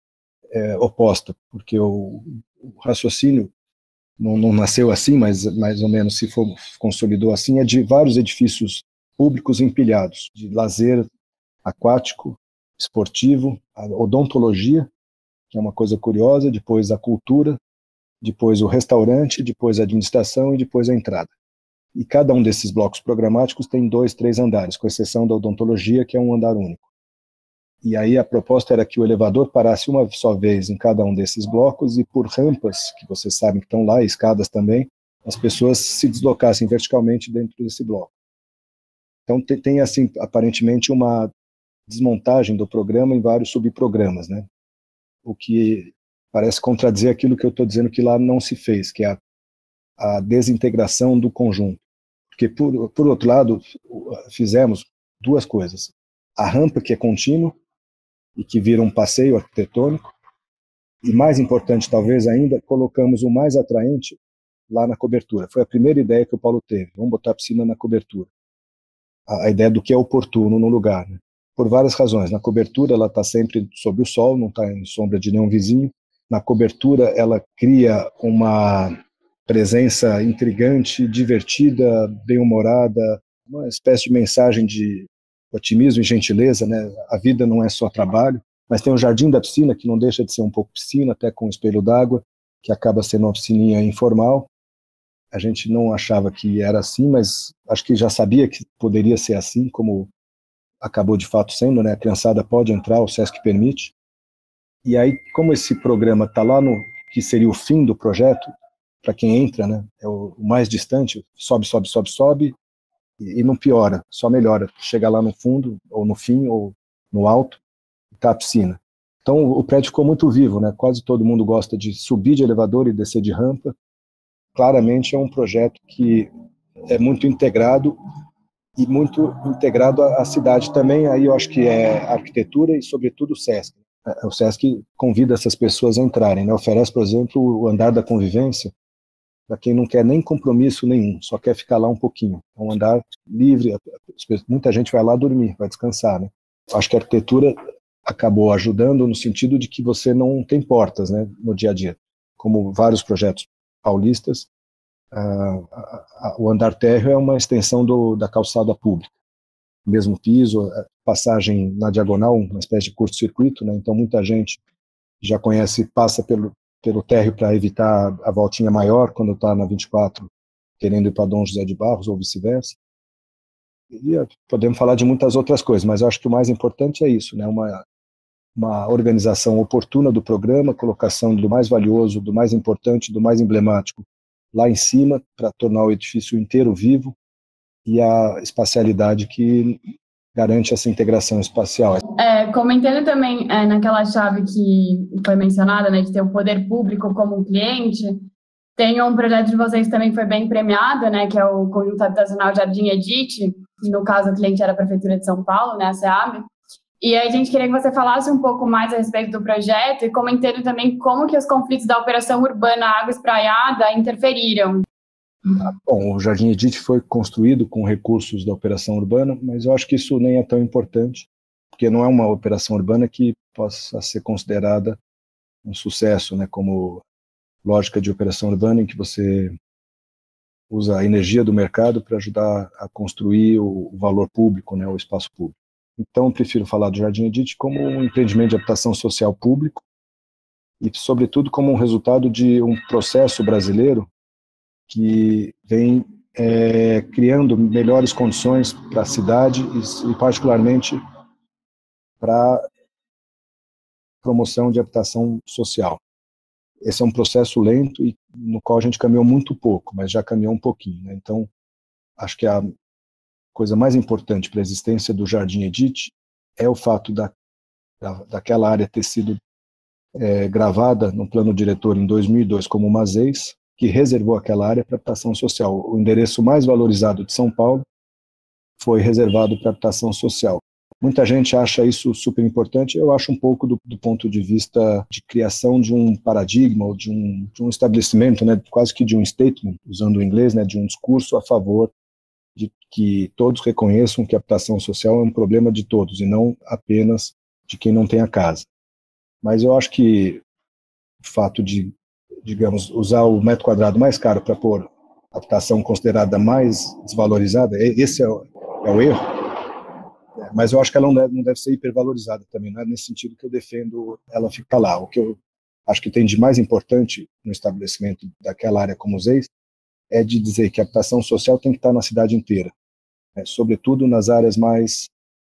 oposta, porque o raciocínio não nasceu assim, mas mais ou menos se consolidou assim, é de vários edifícios públicos empilhados, de lazer aquático, esportivo, a odontologia, que é uma coisa curiosa, depois a cultura, depois o restaurante, depois a administração e depois a entrada. E cada um desses blocos programáticos tem 2, 3 andares, com exceção da odontologia, que é um andar único. E aí a proposta era que o elevador parasse uma só vez em cada um desses blocos e por rampas, que vocês sabem que estão lá, escadas também, as pessoas se deslocassem verticalmente dentro desse bloco. Então tem assim, aparentemente, uma desmontagem do programa em vários subprogramas, né? O que parece contradizer aquilo que eu estou dizendo que lá não se fez, que é a desintegração do conjunto. Porque, por outro lado, fizemos duas coisas. A rampa, que é contínua, e que vira um passeio arquitetônico, e mais importante talvez ainda, colocamos o mais atraente lá na cobertura. Foi a primeira ideia que o Paulo teve, vamos botar a piscina na cobertura. A ideia do que é oportuno no lugar, né? Por várias razões. Na cobertura ela está sempre sob o sol, não está em sombra de nenhum vizinho. Na cobertura ela cria uma presença intrigante, divertida, bem-humorada, uma espécie de mensagem de otimismo e gentileza, né? A vida não é só trabalho, mas tem o jardim da piscina, que não deixa de ser um pouco piscina, até com um espelho d'água, que acaba sendo uma piscininha informal. A gente não achava que era assim, mas acho que já sabia que poderia ser assim, como acabou de fato sendo, né? A criançada pode entrar, o Sesc permite. E aí, como esse programa está lá no que seria o fim do projeto, para quem entra, né? É o mais distante, sobe, sobe, sobe, sobe, e não piora, só melhora. Chega lá no fundo, ou no fim, ou no alto, está a piscina. Então o prédio ficou muito vivo, né? Quase todo mundo gosta de subir de elevador e descer de rampa. Claramente é um projeto que é muito integrado e muito integrado à cidade também. Aí eu acho que é a arquitetura e, sobretudo, o Sesc. O Sesc convida essas pessoas a entrarem, né? Oferece, por exemplo, o andar da convivência para quem não quer nem compromisso nenhum, só quer ficar lá um pouquinho. É um andar livre, muita gente vai lá dormir, vai descansar, né? Acho que a arquitetura acabou ajudando no sentido de que você não tem portas, né, no dia a dia. Como vários projetos paulistas, o andar térreo é uma extensão da calçada pública. Mesmo piso, passagem na diagonal, uma espécie de curto-circuito, né? Então muita gente já conhece, passa pelo térreo para evitar a voltinha maior quando está na 24, querendo ir para Dom José de Barros ou vice-versa. E podemos falar de muitas outras coisas, mas eu acho que o mais importante é isso, né? Uma organização oportuna do programa, colocação do mais valioso, do mais importante, do mais emblemático lá em cima, para tornar o edifício inteiro vivo, e a espacialidade que garante essa integração espacial. Comentando também naquela chave que foi mencionada, né, de ter o poder público como cliente, tem um projeto de vocês também que foi bem premiado, né, que é o Conjunto Habitacional Jardim Edite, que no caso o cliente era a Prefeitura de São Paulo, né, a SEAB. E a gente queria que você falasse um pouco mais a respeito do projeto e comentando também como que os conflitos da operação urbana Água Espraiada interferiram. Bom, o Jardim Edite foi construído com recursos da operação urbana, mas eu acho que isso nem é tão importante, porque não é uma operação urbana que possa ser considerada um sucesso, né, como lógica de operação urbana em que você usa a energia do mercado para ajudar a construir o valor público, né, o espaço público. Então, eu prefiro falar do Jardim Edite como um empreendimento de habitação social público e, sobretudo, como um resultado de um processo brasileiro que vem criando melhores condições para a cidade e particularmente, para promoção de habitação social. Esse é um processo lento e no qual a gente caminhou muito pouco, mas já caminhou um pouquinho, né? Então, acho que a coisa mais importante para a existência do Jardim Edite é o fato daquela área ter sido gravada no plano diretor em 2002 como uma ZEIS, que reservou aquela área para habitação social. O endereço mais valorizado de São Paulo foi reservado para habitação social. Muita gente acha isso super importante, eu acho um pouco do ponto de vista de criação de um paradigma ou de um estabelecimento, né, quase que de um statement, usando o inglês, né, de um discurso a favor de que todos reconheçam que a habitação social é um problema de todos e não apenas de quem não tem a casa. Mas eu acho que o fato de, digamos, usar o metro quadrado mais caro para pôr a habitação considerada mais desvalorizada, esse é o erro. Mas eu acho que ela não deve ser hipervalorizada também, não é nesse sentido que eu defendo ela ficar lá. O que eu acho que tem de mais importante no estabelecimento daquela área como ZEIS é de dizer que a habitação social tem que estar na cidade inteira, né, sobretudo nas áreas mais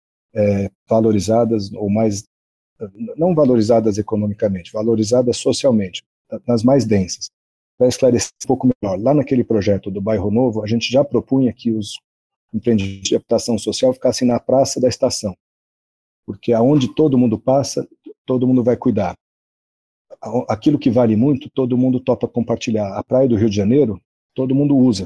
valorizadas, ou mais, não valorizadas economicamente, valorizadas socialmente, nas mais densas. Para esclarecer um pouco melhor, lá naquele projeto do Bairro Novo, a gente já propunha que os empreendimentos de habitação social ficassem na praça da estação, porque aonde todo mundo passa, todo mundo vai cuidar. Aquilo que vale muito, todo mundo topa compartilhar. A praia do Rio de Janeiro, todo mundo usa.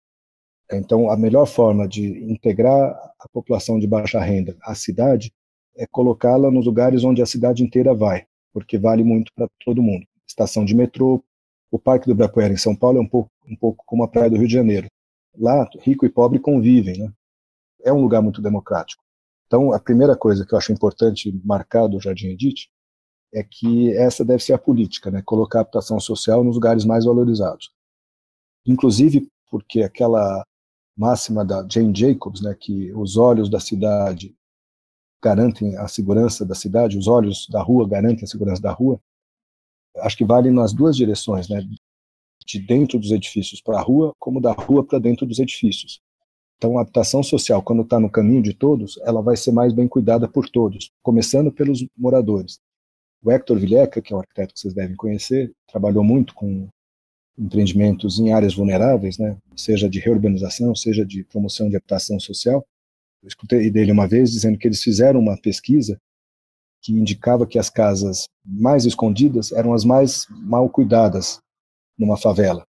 Então, a melhor forma de integrar a população de baixa renda à cidade é colocá-la nos lugares onde a cidade inteira vai, porque vale muito para todo mundo. Estação de metrô, o Parque do Ibirapuera em São Paulo é um pouco como a praia do Rio de Janeiro. Lá, rico e pobre convivem, né? É um lugar muito democrático. Então, a primeira coisa que eu acho importante marcar do Jardim Edite é que essa deve ser a política, né? Colocar a habitação social nos lugares mais valorizados. Inclusive porque aquela máxima da Jane Jacobs, né, que os olhos da cidade garantem a segurança da cidade, os olhos da rua garantem a segurança da rua, acho que vale nas duas direções, né? De dentro dos edifícios para a rua, como da rua para dentro dos edifícios. Então, a habitação social, quando está no caminho de todos, ela vai ser mais bem cuidada por todos, começando pelos moradores. O Hector Villeca, que é um arquiteto que vocês devem conhecer, trabalhou muito com empreendimentos em áreas vulneráveis, né? Seja de reurbanização, seja de promoção de habitação social. Eu escutei dele uma vez dizendo que eles fizeram uma pesquisa que indicava que as casas mais escondidas eram as mais mal cuidadas numa favela,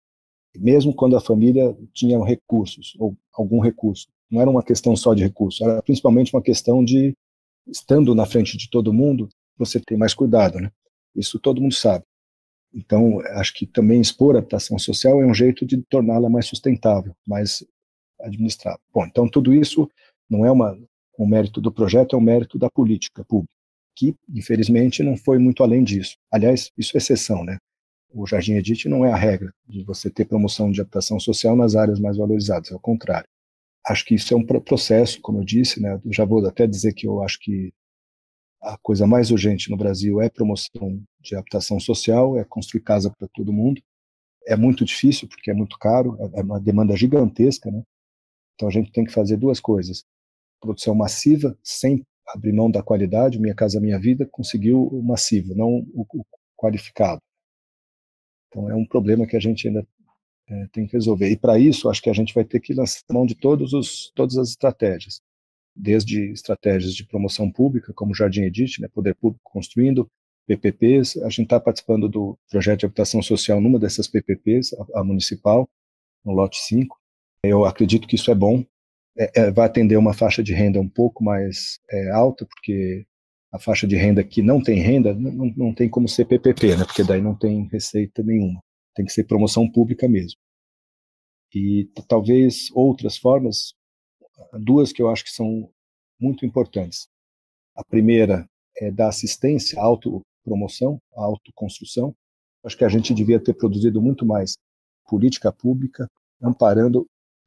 mesmo quando a família tinha recursos, ou algum recurso. Não era uma questão só de recurso, era principalmente uma questão de, estando na frente de todo mundo, você ter mais cuidado, né? Isso todo mundo sabe. Então, acho que também expor a habitação social é um jeito de torná-la mais sustentável, mais administrável. Bom, então tudo isso não é um mérito do projeto, é um mérito da política pública, que, infelizmente, não foi muito além disso. Aliás, isso é exceção, né? O Jardim Edite não é a regra de você ter promoção de habitação social nas áreas mais valorizadas, ao contrário. Acho que isso é um processo, como eu disse, né? Eu já vou até dizer que eu acho que a coisa mais urgente no Brasil é promoção de habitação social, é construir casa para todo mundo. É muito difícil, porque é muito caro, é uma demanda gigantesca, né? Então a gente tem que fazer duas coisas. Produção massiva, sem abrir mão da qualidade. Minha Casa Minha Vida conseguiu o massivo, não o qualificado. Então é um problema que a gente ainda tem que resolver. E para isso, acho que a gente vai ter que lançar mão de todas as estratégias. desde estratégias de promoção pública, como o Jardim Edite, né, Poder Público Construindo, PPPs. A gente está participando do projeto de habitação social numa dessas PPPs, a municipal, no lote 5. Eu acredito que isso é bom. Vai atender uma faixa de renda um pouco mais alta, porque a faixa de renda que não tem renda não tem como ser PPP, né, porque daí não tem receita nenhuma. Tem que ser promoção pública mesmo. E talvez outras formas, duas que eu acho que são muito importantes. A primeira é da assistência à autopromoção, à autoconstrução. Acho que a gente devia ter produzido muito mais política pública, amparando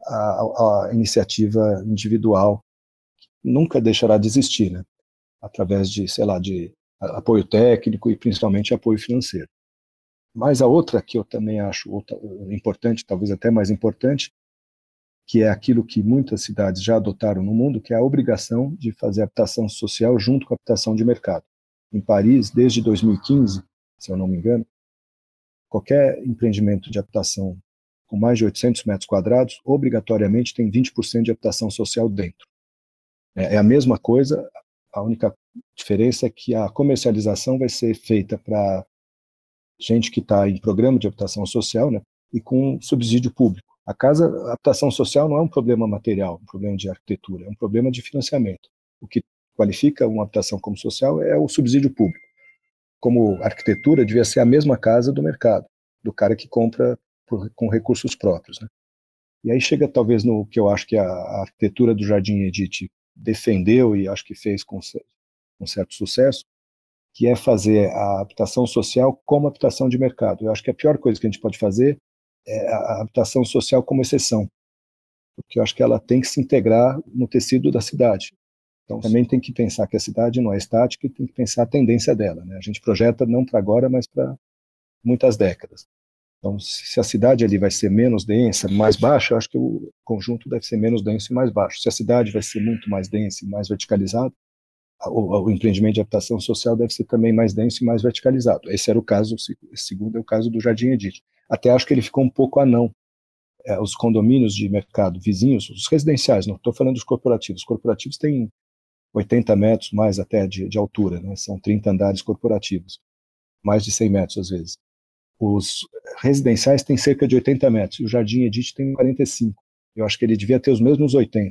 a iniciativa individual, que nunca deixará de existir, né? Através de, de apoio técnico e principalmente apoio financeiro. Mas a outra que eu também acho importante, talvez até mais importante, que é aquilo que muitas cidades já adotaram no mundo, que é a obrigação de fazer habitação social junto com a habitação de mercado. Em Paris, desde 2015, se eu não me engano, qualquer empreendimento de habitação com mais de 800 metros quadrados, obrigatoriamente tem 20% de habitação social dentro. É a mesma coisa, a única diferença é que a comercialização vai ser feita para gente que está em programa de habitação social, né, e com subsídio público. A habitação social não é um problema material, um problema de arquitetura, é um problema de financiamento. O que qualifica uma habitação como social é o subsídio público. Como arquitetura, devia ser a mesma casa do mercado, do cara que compra com recursos próprios, né? E aí chega talvez no que eu acho que a arquitetura do Jardim Edite defendeu e acho que fez com certo sucesso, que é fazer a habitação social como habitação de mercado. Eu acho que a pior coisa que a gente pode fazer é a habitação social como exceção, porque eu acho que ela tem que se integrar no tecido da cidade. Então também tem que pensar que a cidade não é estática e tem que pensar a tendência dela, né? A gente projeta não para agora, mas para muitas décadas. Então, se a cidade ali vai ser menos densa, mais baixa, eu acho que o conjunto deve ser menos denso e mais baixo. Se a cidade vai ser muito mais densa e mais verticalizada, o empreendimento de habitação social deve ser também mais denso e mais verticalizado. Esse era o caso, esse segundo é o caso do Jardim Edite. Até acho que ele ficou um pouco anão. Os condomínios de mercado vizinhos, os residenciais, não estou falando dos corporativos. Os corporativos têm 80 metros mais até de altura, né? São 30 andares corporativos, mais de 100 metros às vezes. Os residenciais têm cerca de 80 metros, e o Jardim Edite tem 45. Eu acho que ele devia ter os mesmos 80.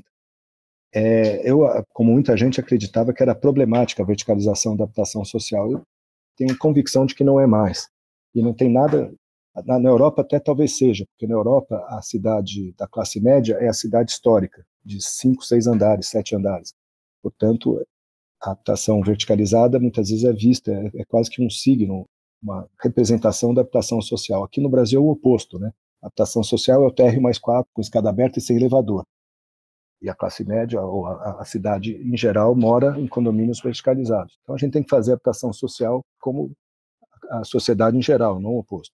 Eu, como muita gente, acreditava que era problemática a verticalização da habitação social. Eu tenho convicção de que não é mais. E não tem nada... Na Europa até talvez seja, porque na Europa a cidade da classe média é a cidade histórica, de 5, 6 andares, 7 andares. Portanto, a habitação verticalizada muitas vezes é vista, é quase que um signo, uma representação da habitação social. Aqui no Brasil é o oposto, né? A habitação social é o térreo mais 4, com escada aberta e sem elevador. E a classe média, ou a cidade em geral, mora em condomínios verticalizados. Então a gente tem que fazer a habitação social como a sociedade em geral, não o oposto.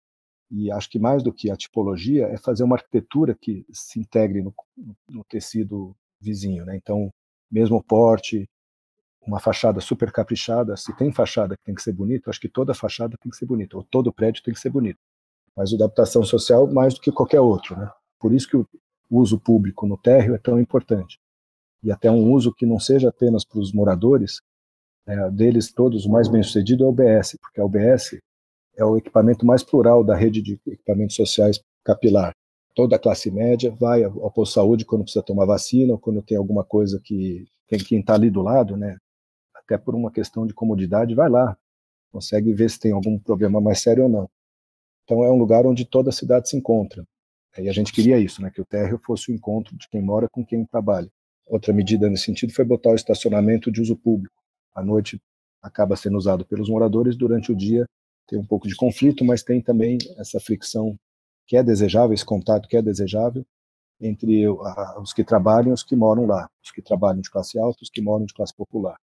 E acho que mais do que a tipologia é fazer uma arquitetura que se integre no tecido vizinho, né? Então, mesmo porte, uma fachada super caprichada, se tem fachada que tem que ser bonita, acho que toda fachada tem que ser bonita, ou todo prédio tem que ser bonito. Mas o da habitação social mais do que qualquer outro, né? Por isso que o uso público no térreo é tão importante. E até um uso que não seja apenas para os moradores, deles todos, o mais bem-sucedido é o UBS, porque a UBS é o equipamento mais plural da rede de equipamentos sociais capilar. Toda a classe média vai ao posto de saúde quando precisa tomar vacina, ou quando tem alguma coisa que tem quem está ali do lado, né? Até por uma questão de comodidade, vai lá, consegue ver se tem algum problema mais sério ou não. Então é um lugar onde toda a cidade se encontra. E a gente queria isso, né? Que o térreo fosse o encontro de quem mora com quem trabalha. Outra medida nesse sentido foi botar o estacionamento de uso público. À noite acaba sendo usado pelos moradores, durante o dia tem um pouco de conflito, mas tem também essa fricção que é desejável, esse contato que é desejável entre os que trabalham e os que moram lá, os que trabalham de classe alta e os que moram de classe popular.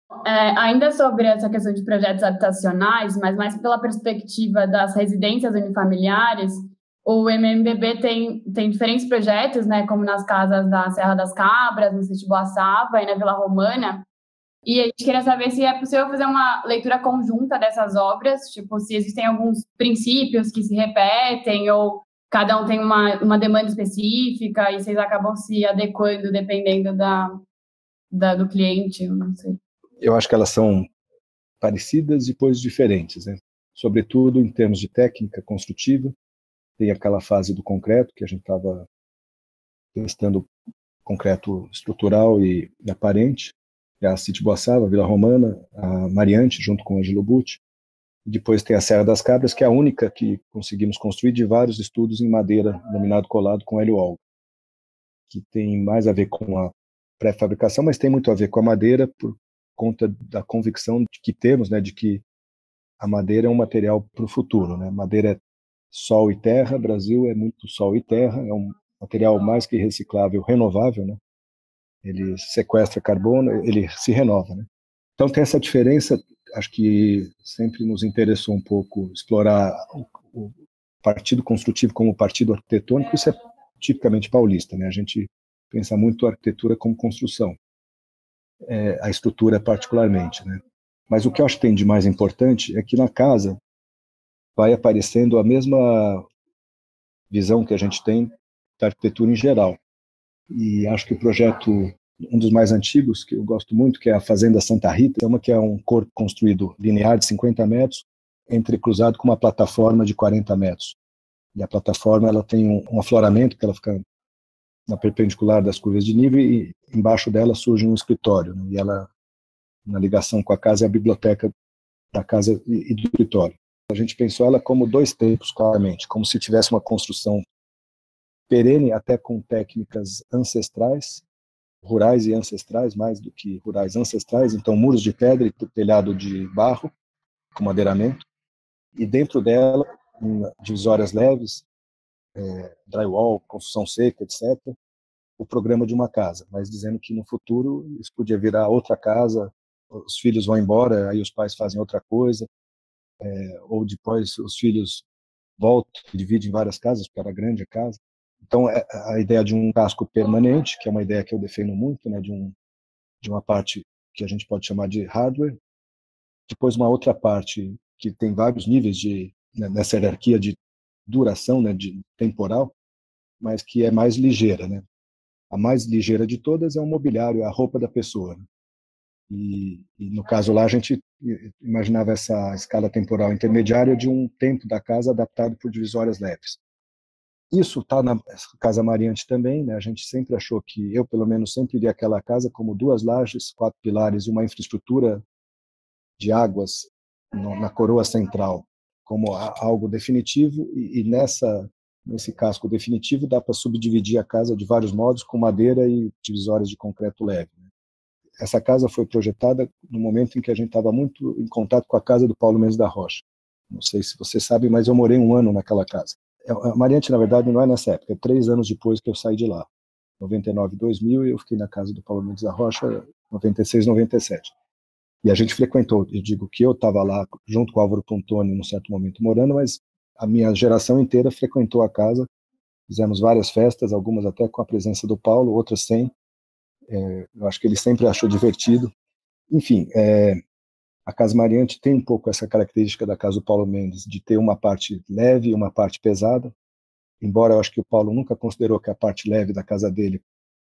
Ainda sobre essa questão de projetos habitacionais, mas mais pela perspectiva das residências unifamiliares, o MMBB tem diferentes projetos, né, como nas casas da Serra das Cabras, no sítio Boaçaba e na Vila Romana. E a gente queria saber se é possível fazer uma leitura conjunta dessas obras, tipo, se existem alguns princípios que se repetem ou cada um tem uma demanda específica e vocês acabam se adequando dependendo do cliente, eu não sei. Eu acho que elas são parecidas e depois diferentes, né? Sobretudo em termos de técnica construtiva, tem aquela fase do concreto, que a gente estava testando concreto estrutural e aparente, que é a City Boaçaba, a Vila Romana, a Mariante, junto com o Ângelo Butti. Depois tem a Serra das Cabras, que é a única que conseguimos construir de vários estudos em madeira, laminado colado com hélio Algo, que tem mais a ver com a pré-fabricação, mas tem muito a ver com a madeira por conta da convicção que temos, né, de que a madeira é um material para o futuro, né? Madeira é sol e terra, Brasil é muito sol e terra, é um material mais que reciclável, renovável, né? Ele sequestra carbono, ele se renova, né? Então tem essa diferença, acho que sempre nos interessou um pouco explorar o partido construtivo como partido arquitetônico, isso é tipicamente paulista, né? A gente pensa muito a arquitetura como construção, a estrutura particularmente, né? Mas o que eu acho que tem de mais importante é que na casa vai aparecendo a mesma visão que a gente tem da arquitetura em geral. E acho que o projeto, um dos mais antigos, que eu gosto muito, que é a Fazenda Santa Rita, que é um corpo construído linear de 50 metros, entrecruzado com uma plataforma de 40 metros. E a plataforma ela tem um afloramento, que ela fica na perpendicular das curvas de nível, e embaixo dela surge um escritório, né? E ela, na ligação com a casa, é a biblioteca da casa e do escritório. A gente pensou ela como dois tempos, claramente, como se tivesse uma construção perene, até com técnicas ancestrais, rurais e ancestrais, mais do que rurais ancestrais, então muros de pedra e telhado de barro, com madeiramento, e dentro dela, divisórias leves, drywall, construção seca, etc., o programa de uma casa, mas dizendo que no futuro isso podia virar outra casa, os filhos vão embora, aí os pais fazem outra coisa, ou depois os filhos voltam e dividem em várias casas, porque era grande a casa. Então, a ideia de um casco permanente, que é uma ideia que eu defendo muito, né, de uma parte que a gente pode chamar de hardware, depois uma outra parte que tem vários níveis nessa hierarquia de duração, né, de temporal, mas que é mais ligeira, né? A mais ligeira de todas é o mobiliário, a roupa da pessoa, né? E no caso lá a gente imaginava essa escala temporal intermediária de um tempo da casa adaptado por divisórias leves. Isso está na Casa Mariante também, né? A gente sempre achou que, eu pelo menos sempre vi aquela casa como duas lajes, 4 pilares e uma infraestrutura de águas na coroa central, como algo definitivo, e nesse casco definitivo dá para subdividir a casa de vários modos, com madeira e divisórias de concreto leve. Essa casa foi projetada no momento em que a gente estava muito em contato com a casa do Paulo Mendes da Rocha. Não sei se você sabe, mas eu morei 1 ano naquela casa. A Mariante, na verdade, não é nessa época, é 3 anos depois que eu saí de lá. 99, 2000, e eu fiquei na casa do Paulo Mendes da Rocha, 96, 97. E a gente frequentou, eu digo que eu estava lá junto com o Álvaro Pontoni num certo momento morando, mas a minha geração inteira frequentou a casa, fizemos várias festas, algumas até com a presença do Paulo, outras sem. Eu acho que ele sempre achou divertido. Enfim, a Casa Mariante tem um pouco essa característica da casa do Paulo Mendes, de ter uma parte leve e uma parte pesada, embora eu acho que o Paulo nunca considerou que a parte leve da casa dele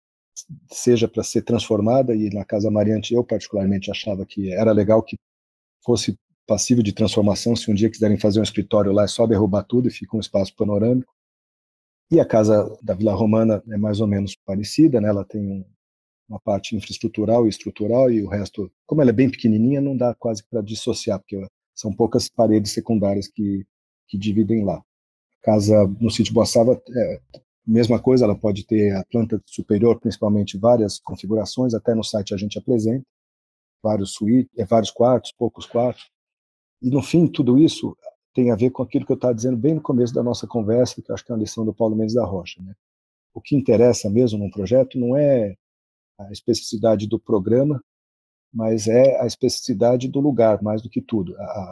seja para ser transformada, e na Casa Mariante eu particularmente achava que era legal que fosse passível de transformação, se um dia quiserem fazer um escritório lá é só derrubar tudo e fica um espaço panorâmico. E a casa da Vila Romana é mais ou menos parecida, né? Ela tem uma parte infraestrutural e estrutural, e o resto, como ela é bem pequenininha, não dá quase para dissociar, porque são poucas paredes secundárias que dividem lá. A casa no sítio Boaçaba, mesma coisa, ela pode ter a planta superior, principalmente várias configurações, até no site a gente apresenta, vários suítes, vários quartos, poucos quartos, e no fim tudo isso tem a ver com aquilo que eu estava dizendo bem no começo da nossa conversa, que eu acho que é uma lição do Paulo Mendes da Rocha, né? O que interessa mesmo num projeto não é a especificidade do programa, mas é a especificidade do lugar, mais do que tudo.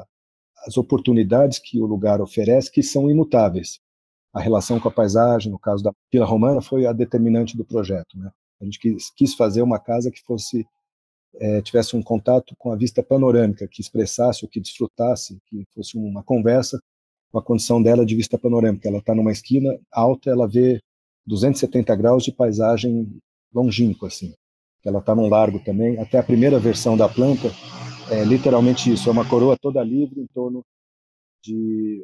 As oportunidades que o lugar oferece, que são imutáveis. A relação com a paisagem, no caso da Vila Romana, foi a determinante do projeto, né? A gente quis fazer uma casa que tivesse um contato com a vista panorâmica, que expressasse o que desfrutasse, que fosse uma conversa com a condição dela de vista panorâmica. Ela está numa esquina alta, ela vê 270 graus de paisagem longínquo, assim. que ela está num largo também. Até a primeira versão da planta é literalmente isso, é uma coroa toda livre em torno de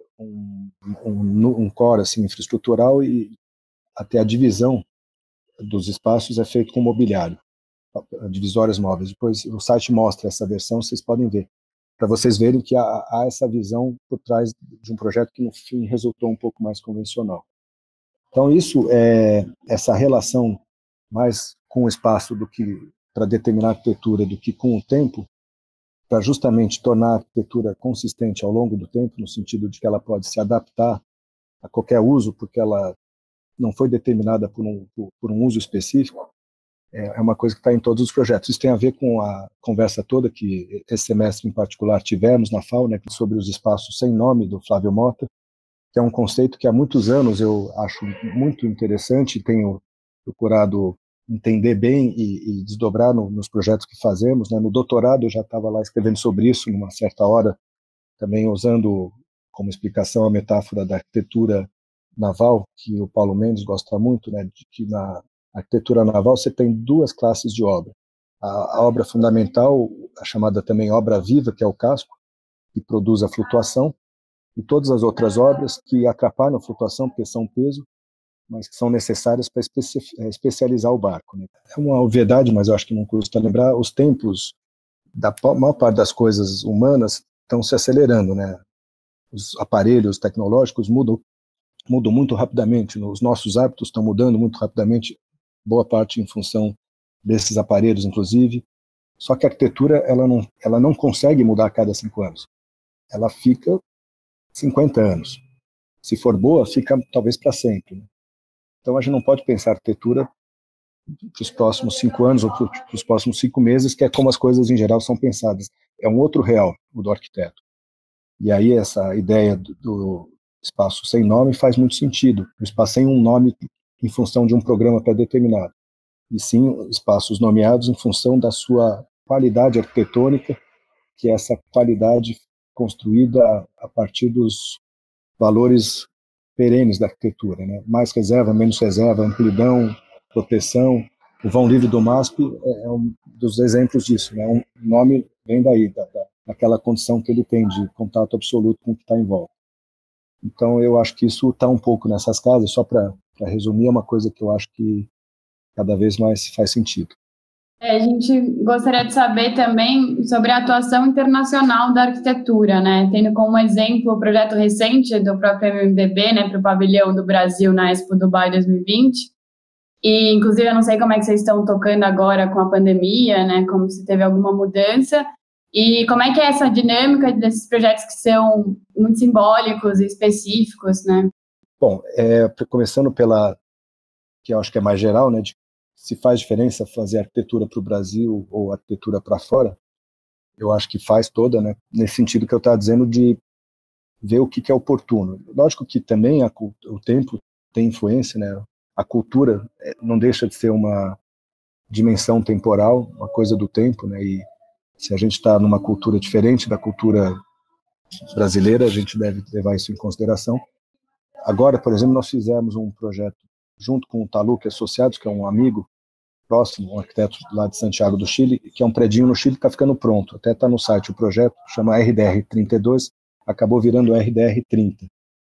um core assim, infraestrutural, e até a divisão dos espaços é feito com mobiliário, divisórias móveis. Depois o site mostra essa versão, vocês podem ver, para vocês verem que há essa visão por trás de um projeto que no fim resultou um pouco mais convencional. Então isso é essa relação mais com o espaço do que para determinar a arquitetura do que com o tempo, para justamente tornar a arquitetura consistente ao longo do tempo, no sentido de que ela pode se adaptar a qualquer uso, porque ela não foi determinada por um uso específico, é uma coisa que está em todos os projetos. Isso tem a ver com a conversa toda que esse semestre em particular tivemos na FAO, né, sobre os espaços sem nome, do Flávio Mota, que é um conceito que há muitos anos eu acho muito interessante, tenho procurado entender bem e desdobrar nos projetos que fazemos, né? No doutorado eu já estava lá escrevendo sobre isso, numa certa hora, também usando como explicação a metáfora da arquitetura naval, que o Paulo Mendes gosta muito, né? De que na arquitetura naval você tem duas classes de obra. A obra fundamental, a chamada também obra viva, que é o casco, que produz a flutuação, e todas as outras obras que atrapalham a flutuação, porque são peso, mas que são necessárias para especializar o barco, né? É uma obviedade, mas eu acho que não custa lembrar, os tempos da maior parte das coisas humanas estão se acelerando, né? Os aparelhos tecnológicos mudam muito rapidamente, os nossos hábitos estão mudando muito rapidamente, boa parte em função desses aparelhos, inclusive. Só que a arquitetura ela não consegue mudar a cada 5 anos. Ela fica 50 anos. Se for boa, fica talvez para sempre, né? Então a gente não pode pensar arquitetura para os próximos 5 anos ou para os próximos 5 meses, que é como as coisas em geral são pensadas. É um outro real, o do arquiteto. E aí essa ideia do espaço sem nome faz muito sentido. O espaço sem um nome em função de um programa pré-determinado. E sim espaços nomeados em função da sua qualidade arquitetônica, que é essa qualidade construída a partir dos valores perenes da arquitetura, né? Mais reserva, menos reserva, amplidão, proteção. O vão livre do MASP é um dos exemplos disso, né? Um nome vem daí, daquela condição que ele tem de contato absoluto com o que está em volta. Então eu acho que isso está um pouco nessas casas, só para resumir, é uma coisa que eu acho que cada vez mais faz sentido. A gente gostaria de saber também sobre a atuação internacional da arquitetura, né? Tendo como exemplo o projeto recente do próprio MMBB, né, para o pavilhão do Brasil na Expo Dubai 2020. E, inclusive, eu não sei como é que vocês estão tocando agora com a pandemia, né? Como se teve alguma mudança. E como é que é essa dinâmica desses projetos que são muito simbólicos e específicos, né? Bom, começando pela que eu acho que é mais geral, né, de se faz diferença fazer arquitetura para o Brasil ou arquitetura para fora, eu acho que faz toda, né, nesse sentido que eu estava dizendo, de ver o que é oportuno. Lógico que também o tempo tem influência, né, a cultura não deixa de ser uma dimensão temporal, uma coisa do tempo, né, e se a gente está numa cultura diferente da cultura brasileira, a gente deve levar isso em consideração. Agora, por exemplo, nós fizemos um projeto junto com o Taluque Associados, que é um amigo próximo, um arquiteto lá de Santiago do Chile, que é um predinho no Chile que está ficando pronto. Até está no site o projeto, chama RDR 32, acabou virando RDR 30.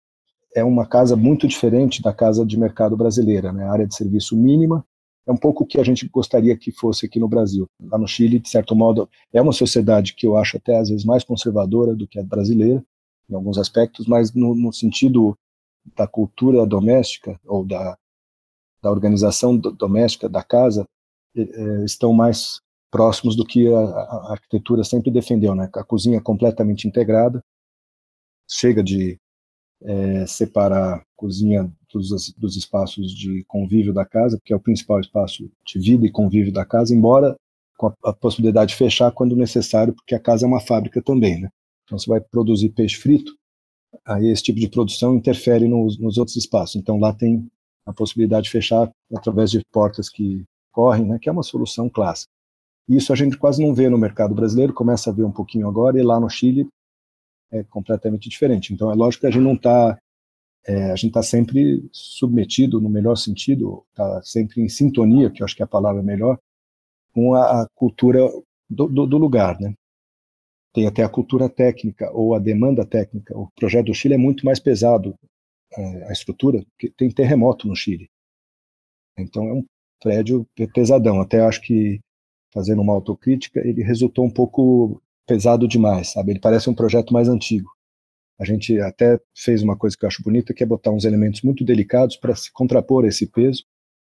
É uma casa muito diferente da casa de mercado brasileira, né? A área de serviço mínima é um pouco o que a gente gostaria que fosse aqui no Brasil. Lá no Chile, de certo modo, é uma sociedade que eu acho até às vezes mais conservadora do que a brasileira, em alguns aspectos, mas no sentido da cultura doméstica ou da organização doméstica da casa, estão mais próximos do que a arquitetura sempre defendeu, né? A cozinha completamente integrada, chega de separar a cozinha dos espaços de convívio da casa, que é o principal espaço de vida e convívio da casa, embora com a possibilidade de fechar quando necessário, porque a casa é uma fábrica também, né? Então você vai produzir peixe frito, aí esse tipo de produção interfere nos outros espaços. Então lá tem a possibilidade de fechar através de portas que correm, né, que é uma solução clássica. Isso a gente quase não vê no mercado brasileiro, começa a ver um pouquinho agora, e lá no Chile é completamente diferente. Então é lógico que a gente não está, a gente está sempre submetido, no melhor sentido, está sempre em sintonia, que eu acho que a palavra é melhor, com a cultura do lugar, né? Tem até a cultura técnica ou a demanda técnica. O projeto do Chile é muito mais pesado, a estrutura, porque tem terremoto no Chile. Então é um prédio pesadão. Até acho que, fazendo uma autocrítica, ele resultou um pouco pesado demais, sabe? Ele parece um projeto mais antigo. A gente até fez uma coisa que eu acho bonita, que é botar uns elementos muito delicados para se contrapor a esse peso,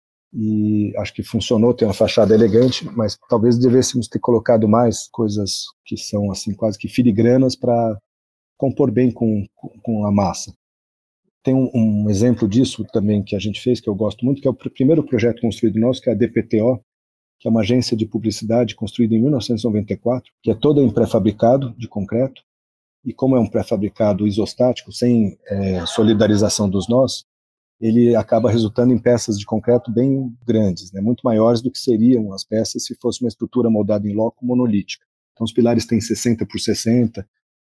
e acho que funcionou, tem uma fachada elegante, mas talvez devêssemos ter colocado mais coisas que são assim quase que filigranas para compor bem com a massa. Tem um exemplo disso também que a gente fez, que eu gosto muito, que é o primeiro projeto construído nosso, que é a DPTO, que é uma agência de publicidade construída em 1994, que é toda em pré-fabricado de concreto, e como é um pré-fabricado isostático, sem solidarização dos nós, ele acaba resultando em peças de concreto bem grandes, né, muito maiores do que seriam as peças se fosse uma estrutura moldada em loco monolítica. Então os pilares têm 60 por 60,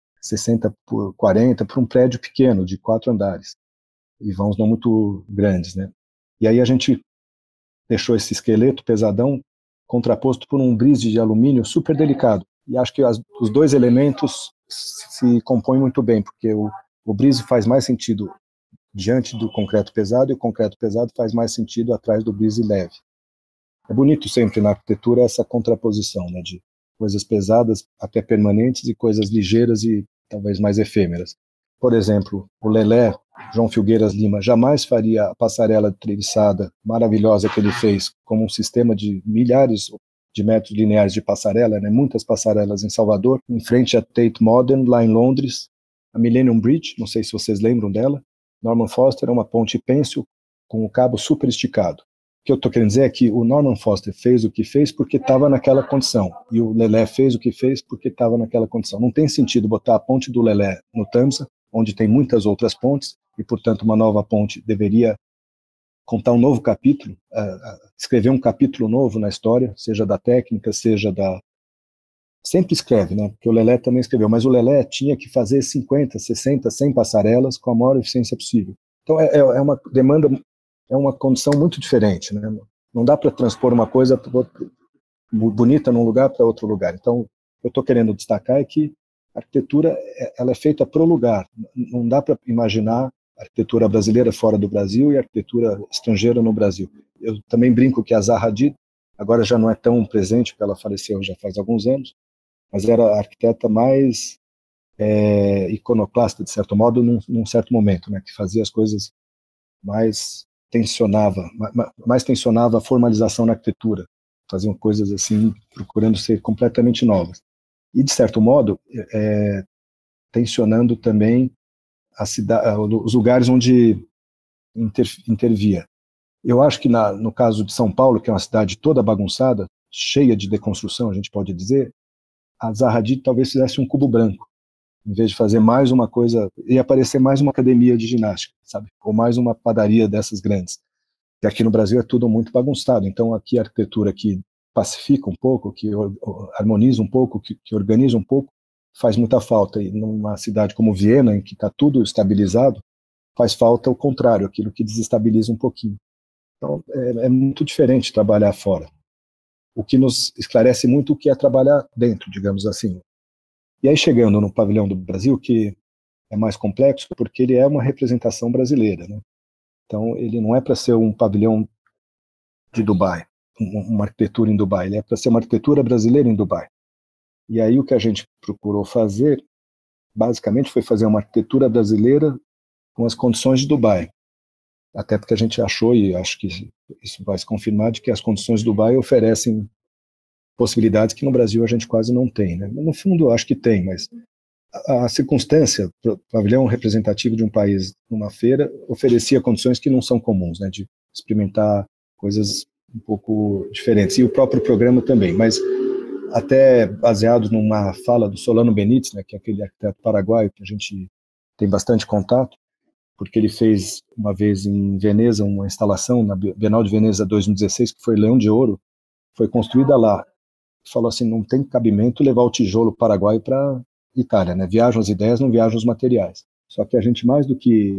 60 por 40, para um prédio pequeno, de 4 andares, e vãos não muito grandes, né. E aí a gente deixou esse esqueleto pesadão contraposto por um brise de alumínio super delicado, e acho que os dois elementos se compõem muito bem, porque o brise faz mais sentido diante do concreto pesado, e o concreto pesado faz mais sentido atrás do brise leve. É bonito sempre na arquitetura essa contraposição, né, de coisas pesadas até permanentes e coisas ligeiras e talvez mais efêmeras. Por exemplo, o Lelé, João Filgueiras Lima, jamais faria a passarela treliçada maravilhosa que ele fez como um sistema de milhares de metros lineares de passarela, né, muitas passarelas em Salvador, em frente à Tate Modern, lá em Londres, a Millennium Bridge, não sei se vocês lembram dela. Norman Foster é uma ponte pêncil com o cabo super esticado. O que eu estou querendo dizer é que o Norman Foster fez o que fez porque estava naquela condição, e o Lelé fez o que fez porque estava naquela condição. Não tem sentido botar a ponte do Lelé no Tamsa, onde tem muitas outras pontes, e, portanto, uma nova ponte deveria contar um novo capítulo, escrever um capítulo novo na história, seja da técnica, seja da... Sempre escreve, né? Porque o Lelé também escreveu, mas o Lelé tinha que fazer 50, 60, 100 passarelas com a maior eficiência possível. Então é uma demanda, é uma condição muito diferente, né? Não dá para transpor uma coisa bonita num lugar para outro lugar. Então, o que eu estou querendo destacar é que a arquitetura ela é feita para o lugar. Não dá para imaginar a arquitetura brasileira fora do Brasil e a arquitetura estrangeira no Brasil. Eu também brinco que a Zaha Hadid agora já não é tão presente, porque ela faleceu já faz alguns anos, mas era a arquiteta mais iconoclasta, de certo modo, num certo momento, né, que fazia as coisas mais tensionava a formalização na arquitetura, faziam coisas assim, procurando ser completamente novas. E, de certo modo, tensionando também os lugares onde intervia. Eu acho que no caso de São Paulo, que é uma cidade toda bagunçada, cheia de deconstrução, a gente pode dizer, a Zaha Hadid talvez fizesse um cubo branco, em vez de fazer mais uma coisa, ia aparecer mais uma academia de ginástica, sabe? Ou mais uma padaria dessas grandes. E aqui no Brasil é tudo muito bagunçado, então aqui a arquitetura que pacifica um pouco, que harmoniza um pouco, que organiza um pouco, faz muita falta. E numa cidade como Viena, em que está tudo estabilizado, faz falta o contrário, aquilo que desestabiliza um pouquinho. Então é muito diferente trabalhar fora. O que nos esclarece muito o que é trabalhar dentro, digamos assim. E aí chegando no pavilhão do Brasil, que é mais complexo, porque ele é uma representação brasileira, né? Então ele não é para ser um pavilhão de Dubai, uma arquitetura em Dubai, ele é para ser uma arquitetura brasileira em Dubai. E aí o que a gente procurou fazer, basicamente, foi fazer uma arquitetura brasileira com as condições de Dubai. Até porque a gente achou, e acho que isso vai se confirmar, de que as condições de Dubai oferecem possibilidades que no Brasil a gente quase não tem, né? No fundo, eu acho que tem, mas a circunstância, o pavilhão representativo de um país numa feira, oferecia condições que não são comuns, né? De experimentar coisas um pouco diferentes. E o próprio programa também, mas até baseado numa fala do Solano Benítez, né, que é aquele arquiteto paraguaio que a gente tem bastante contato, porque ele fez uma vez em Veneza uma instalação na Bienal de Veneza 2016, que foi Leão de Ouro, foi construída lá. Falou assim, não tem cabimento levar o tijolo paraguaio para Itália, né? Viajam as ideias, não viajam os materiais. Só que a gente, mais do que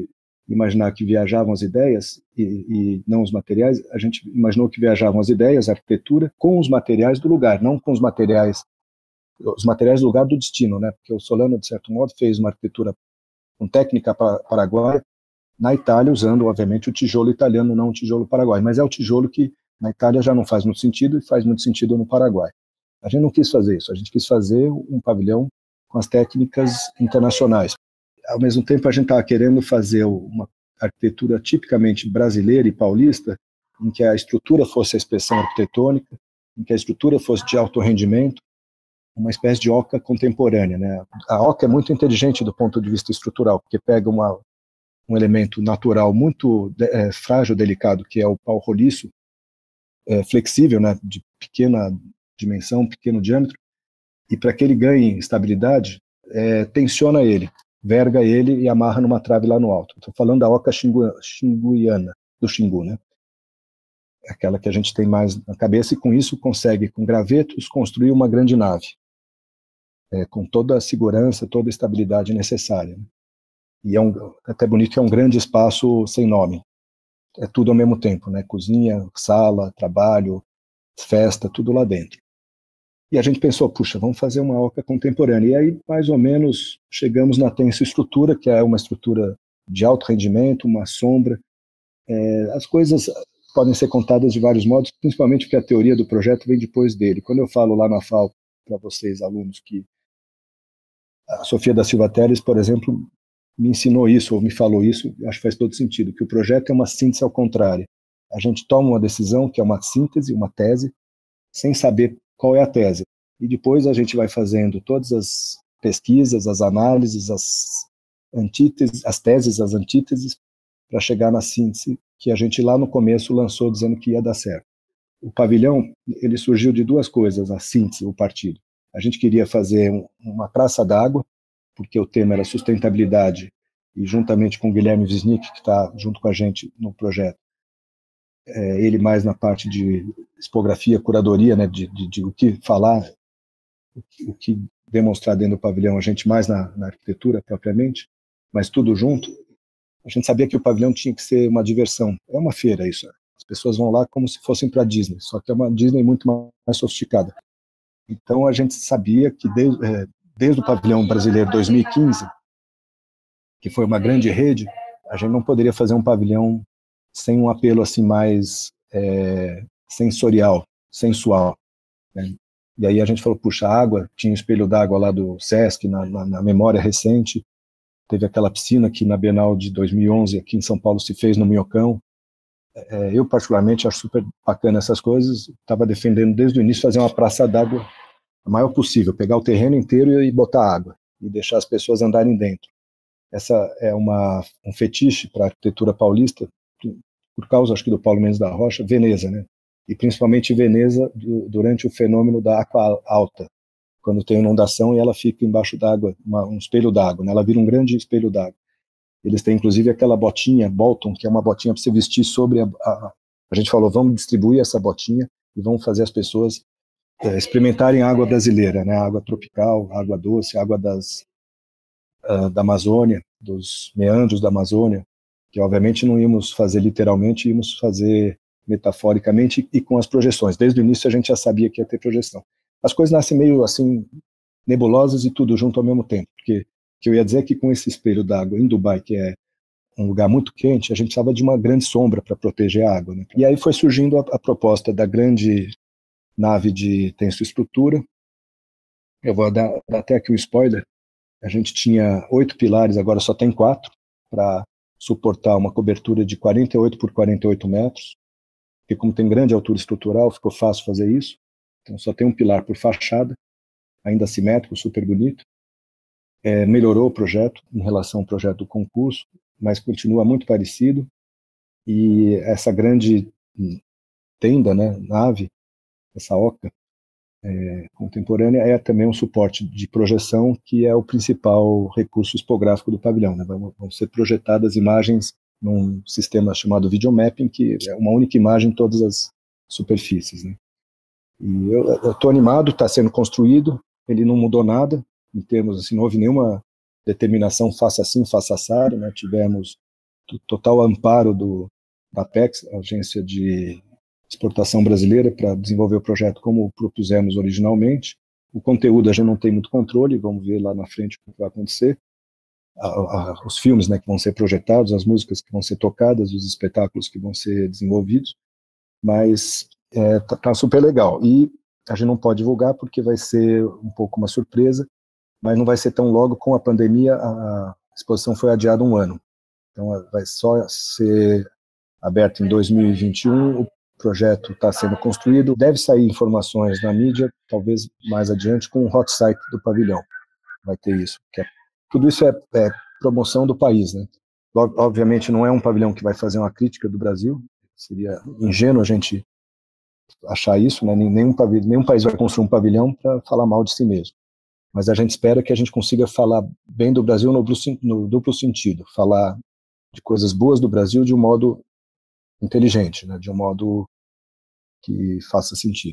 imaginar que viajavam as ideias e não os materiais, a gente imaginou que viajavam as ideias, a arquitetura, com os materiais do lugar, não com os materiais do lugar do destino, né? Porque o Solano, de certo modo, fez uma arquitetura com técnica paraguaia na Itália, usando, obviamente, o tijolo italiano, não o tijolo paraguaio, mas é o tijolo que na Itália já não faz muito sentido e faz muito sentido no Paraguai. A gente não quis fazer isso, a gente quis fazer um pavilhão com as técnicas internacionais. Ao mesmo tempo, a gente estava querendo fazer uma arquitetura tipicamente brasileira e paulista, em que a estrutura fosse a expressão arquitetônica, em que a estrutura fosse de alto rendimento, uma espécie de oca contemporânea, né? A oca é muito inteligente do ponto de vista estrutural, porque pega um elemento natural muito frágil, delicado, que é o pau roliço, flexível, né? De pequena dimensão, pequeno diâmetro, e para que ele ganhe estabilidade, tensiona ele, verga ele e amarra numa trave lá no alto. Estou falando da oca xinguiana, do Xingu, né? Aquela que a gente tem mais na cabeça, e com isso consegue, com gravetos, construir uma grande nave, com toda a segurança, toda a estabilidade necessária. Né? E até bonito que é um grande espaço sem nome. É tudo ao mesmo tempo, né? Cozinha, sala, trabalho, festa, tudo lá dentro. E a gente pensou, puxa, vamos fazer uma oca contemporânea. E aí, mais ou menos, chegamos na tensa estrutura, que é uma estrutura de alto rendimento, uma sombra. As coisas podem ser contadas de vários modos, principalmente porque a teoria do projeto vem depois dele. Quando eu falo lá na FAO para vocês, alunos, que a Sofia da Silva Teles, por exemplo, me ensinou isso, ou me falou isso, acho que faz todo sentido, que o projeto é uma síntese ao contrário. A gente toma uma decisão, que é uma síntese, uma tese, sem saber qual é a tese. E depois a gente vai fazendo todas as pesquisas, as análises, as antíteses, as teses, as antíteses, para chegar na síntese que a gente lá no começo lançou dizendo que ia dar certo. O pavilhão, ele surgiu de duas coisas, a síntese, o partido. A gente queria fazer uma praça d'água, porque o tema era sustentabilidade, e juntamente com o Guilherme Wisnik, que está junto com a gente no projeto, ele mais na parte de expografia, curadoria, né, de o que falar, o que demonstrar dentro do pavilhão, a gente mais na arquitetura propriamente, mas tudo junto. A gente sabia que o pavilhão tinha que ser uma diversão. É uma feira isso. As pessoas vão lá como se fossem para a Disney, só que é uma Disney muito mais sofisticada. Então a gente sabia que desde o pavilhão brasileiro 2015, que foi uma grande rede, a gente não poderia fazer um pavilhão sem um apelo assim mais sensorial, sensual. Né? E aí a gente falou, puxa, a água, tinha um espelho d'água lá do Sesc, na memória recente, teve aquela piscina que na Bienal de 2011 aqui em São Paulo se fez no Minhocão. Eu particularmente acho super bacana essas coisas, estava defendendo desde o início fazer uma praça d'água a maior possível, pegar o terreno inteiro e botar água, e deixar as pessoas andarem dentro. Essa é um fetiche para a arquitetura paulista, por causa, acho que, do Paulo Mendes da Rocha, Veneza, né? E principalmente Veneza durante o fenômeno da água alta, quando tem inundação e ela fica embaixo d'água, um espelho d'água, né? Ela vira um grande espelho d'água. Eles têm, inclusive, aquela botinha, Bolton, que é uma botinha para você vestir sobre a gente falou, vamos distribuir essa botinha e vamos fazer as pessoas experimentarem a água brasileira, né? A água tropical, a água doce, a água da Amazônia, dos meandros da Amazônia, que obviamente não íamos fazer literalmente, íamos fazer metaforicamente e com as projeções. Desde o início a gente já sabia que ia ter projeção. As coisas nascem meio assim, nebulosas e tudo junto ao mesmo tempo, porque que eu ia dizer que com esse espelho d'água em Dubai, que é um lugar muito quente, a gente precisava de uma grande sombra para proteger a água. Né? E aí foi surgindo a proposta da grande nave de tensoestrutura. Eu vou dar até aqui um spoiler. A gente tinha 8 pilares, agora só tem 4, para suportar uma cobertura de 48 por 48 metros, porque como tem grande altura estrutural, ficou fácil fazer isso. Então só tem um pilar por fachada, ainda simétrico, super bonito. Melhorou o projeto em relação ao projeto do concurso, mas continua muito parecido. E essa grande tenda, né, nave, essa oca contemporânea, é também um suporte de projeção, que é o principal recurso expográfico do pavilhão. Né? Vão ser projetadas imagens num sistema chamado videomapping, que é uma única imagem em todas as superfícies. Né? E eu estou animado, está sendo construído, ele não mudou nada, em termos assim, não houve nenhuma determinação, faça assim, faça assado, né? Tivemos total amparo da Apex, a Agência de Exportação Brasileira, para desenvolver o projeto como propusemos originalmente. O conteúdo a gente não tem muito controle, vamos ver lá na frente o que vai acontecer. Os filmes, né, que vão ser projetados, as músicas que vão ser tocadas, os espetáculos que vão ser desenvolvidos, mas tá super legal. E a gente não pode divulgar porque vai ser um pouco uma surpresa, mas não vai ser tão logo. Com a pandemia, a exposição foi adiada um ano. Então vai só ser aberto em 2021, o projeto está sendo construído, deve sair informações na mídia, talvez mais adiante, com o hot site do pavilhão. Vai ter isso. Tudo isso é promoção do país, né? Obviamente não é um pavilhão que vai fazer uma crítica do Brasil, seria ingênuo a gente achar isso, né? Nenhum país vai construir um pavilhão para falar mal de si mesmo. Mas a gente espera que a gente consiga falar bem do Brasil no duplo sentido, falar de coisas boas do Brasil de um modo inteligente, né? De um modo que faça sentido.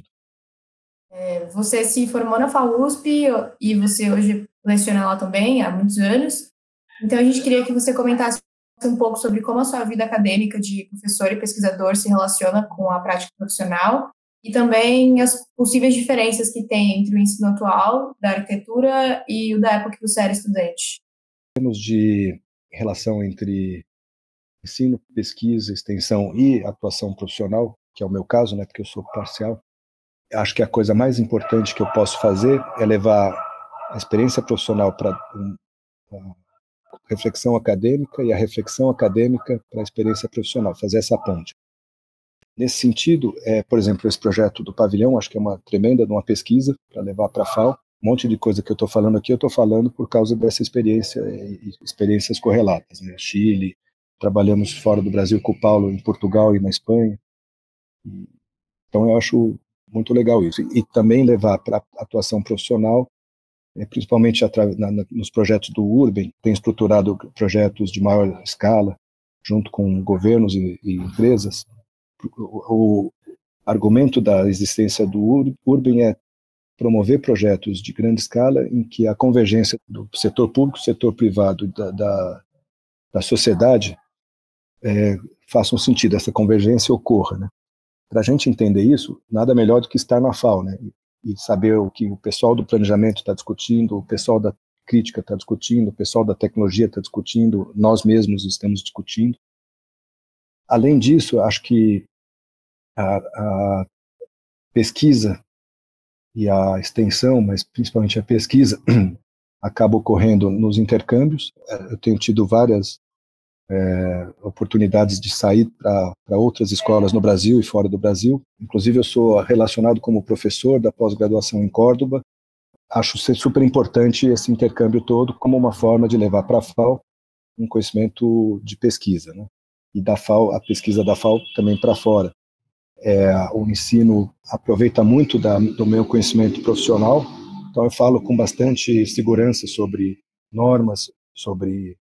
Você se formou na FAUSP e você hoje leciona lá também há muitos anos. Então a gente queria que você comentasse um pouco sobre como a sua vida acadêmica de professor e pesquisador se relaciona com a prática profissional e também as possíveis diferenças que tem entre o ensino atual da arquitetura e o da época que você era estudante. Em termos de relação entre ensino, pesquisa, extensão e atuação profissional, que é o meu caso, né, porque eu sou parcial, acho que a coisa mais importante que eu posso fazer é levar a experiência profissional para a reflexão acadêmica e a reflexão acadêmica para a experiência profissional, fazer essa ponte. Nesse sentido, por exemplo, esse projeto do pavilhão, acho que é uma tremenda uma pesquisa para levar para a FAO. Um monte de coisa que eu estou falando aqui, eu estou falando por causa dessa experiência e experiências correlatas, né? Chile, trabalhamos fora do Brasil com o Paulo em Portugal e na Espanha. Então eu acho muito legal isso. E também levar para a atuação profissional, principalmente nos projetos do Urban, tem estruturado projetos de maior escala, junto com governos e empresas. O argumento da existência do Urban é promover projetos de grande escala em que a convergência do setor público, setor privado da sociedade faça um sentido, essa convergência ocorra, né? Para a gente entender isso, nada melhor do que estar na FAO, né? E saber o que o pessoal do planejamento está discutindo, o pessoal da crítica está discutindo, o pessoal da tecnologia está discutindo, nós mesmos estamos discutindo. Além disso, acho que a pesquisa e a extensão, mas principalmente a pesquisa, acaba ocorrendo nos intercâmbios. Eu tenho tido várias oportunidades de sair para outras escolas no Brasil e fora do Brasil. Inclusive, eu sou relacionado como professor da pós-graduação em Córdoba. Acho ser super importante esse intercâmbio todo como uma forma de levar para a FAO um conhecimento de pesquisa, né? E da FAO, a pesquisa da FAO também para fora. O ensino aproveita muito do meu conhecimento profissional, então eu falo com bastante segurança sobre normas, sobre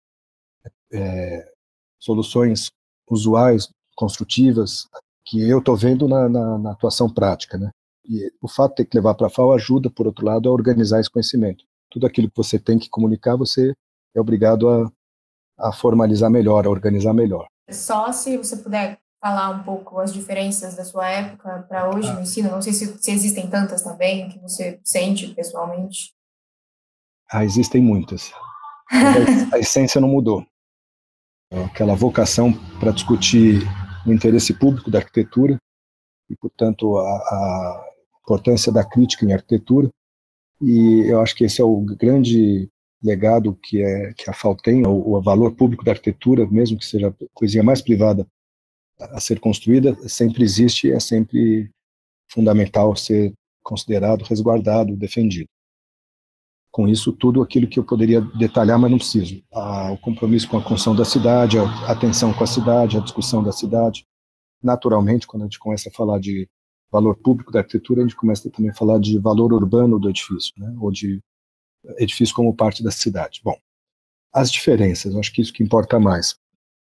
soluções usuais, construtivas, que eu estou vendo na atuação prática, né? E o fato de ter que levar para a FAO ajuda, por outro lado, a organizar esse conhecimento. Tudo aquilo que você tem que comunicar, você é obrigado a formalizar melhor, a organizar melhor. Só se você puder falar um pouco as diferenças da sua época para hoje no ensino, não sei se existem tantas também, que você sente pessoalmente. Existem muitas. Mas a essência não mudou. Aquela vocação para discutir o interesse público da arquitetura e, portanto, a importância da crítica em arquitetura. E eu acho que esse é o grande legado que a FAO tem, o valor público da arquitetura, mesmo que seja a coisinha mais privada a ser construída, sempre existe, é sempre fundamental ser considerado, resguardado, defendido. Com isso, tudo aquilo que eu poderia detalhar, mas não preciso. O compromisso com a construção da cidade, a atenção com a cidade, a discussão da cidade. Naturalmente, quando a gente começa a falar de valor público da arquitetura, a gente começa também a falar de valor urbano do edifício, né? Ou de edifício como parte da cidade. Bom, as diferenças, eu acho que isso que importa mais.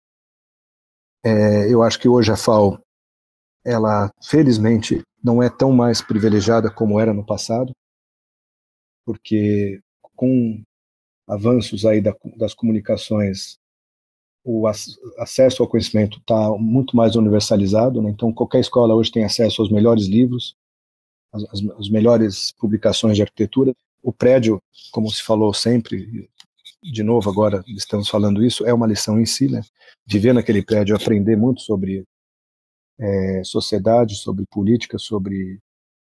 Eu acho que hoje a FAO, ela, felizmente, não é tão mais privilegiada como era no passado, porque com avanços aí das comunicações o acesso ao conhecimento está muito mais universalizado, né? Então qualquer escola hoje tem acesso aos melhores livros, as melhores publicações de arquitetura. O prédio, como se falou sempre, de novo agora estamos falando isso, é uma lição em si, né? Viver naquele prédio, aprender muito sobre sociedade, sobre política, sobre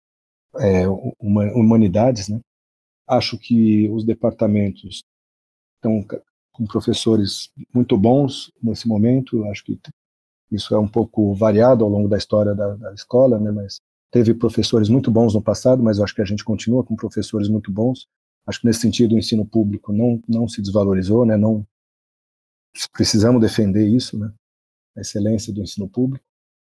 humanidades, né? Acho que os departamentos estão com professores muito bons nesse momento. Acho que isso é um pouco variado ao longo da história da escola, né? Mas teve professores muito bons no passado, mas eu acho que a gente continua com professores muito bons. Acho que nesse sentido o ensino público não se desvalorizou, né? Não precisamos defender isso, né? A excelência do ensino público.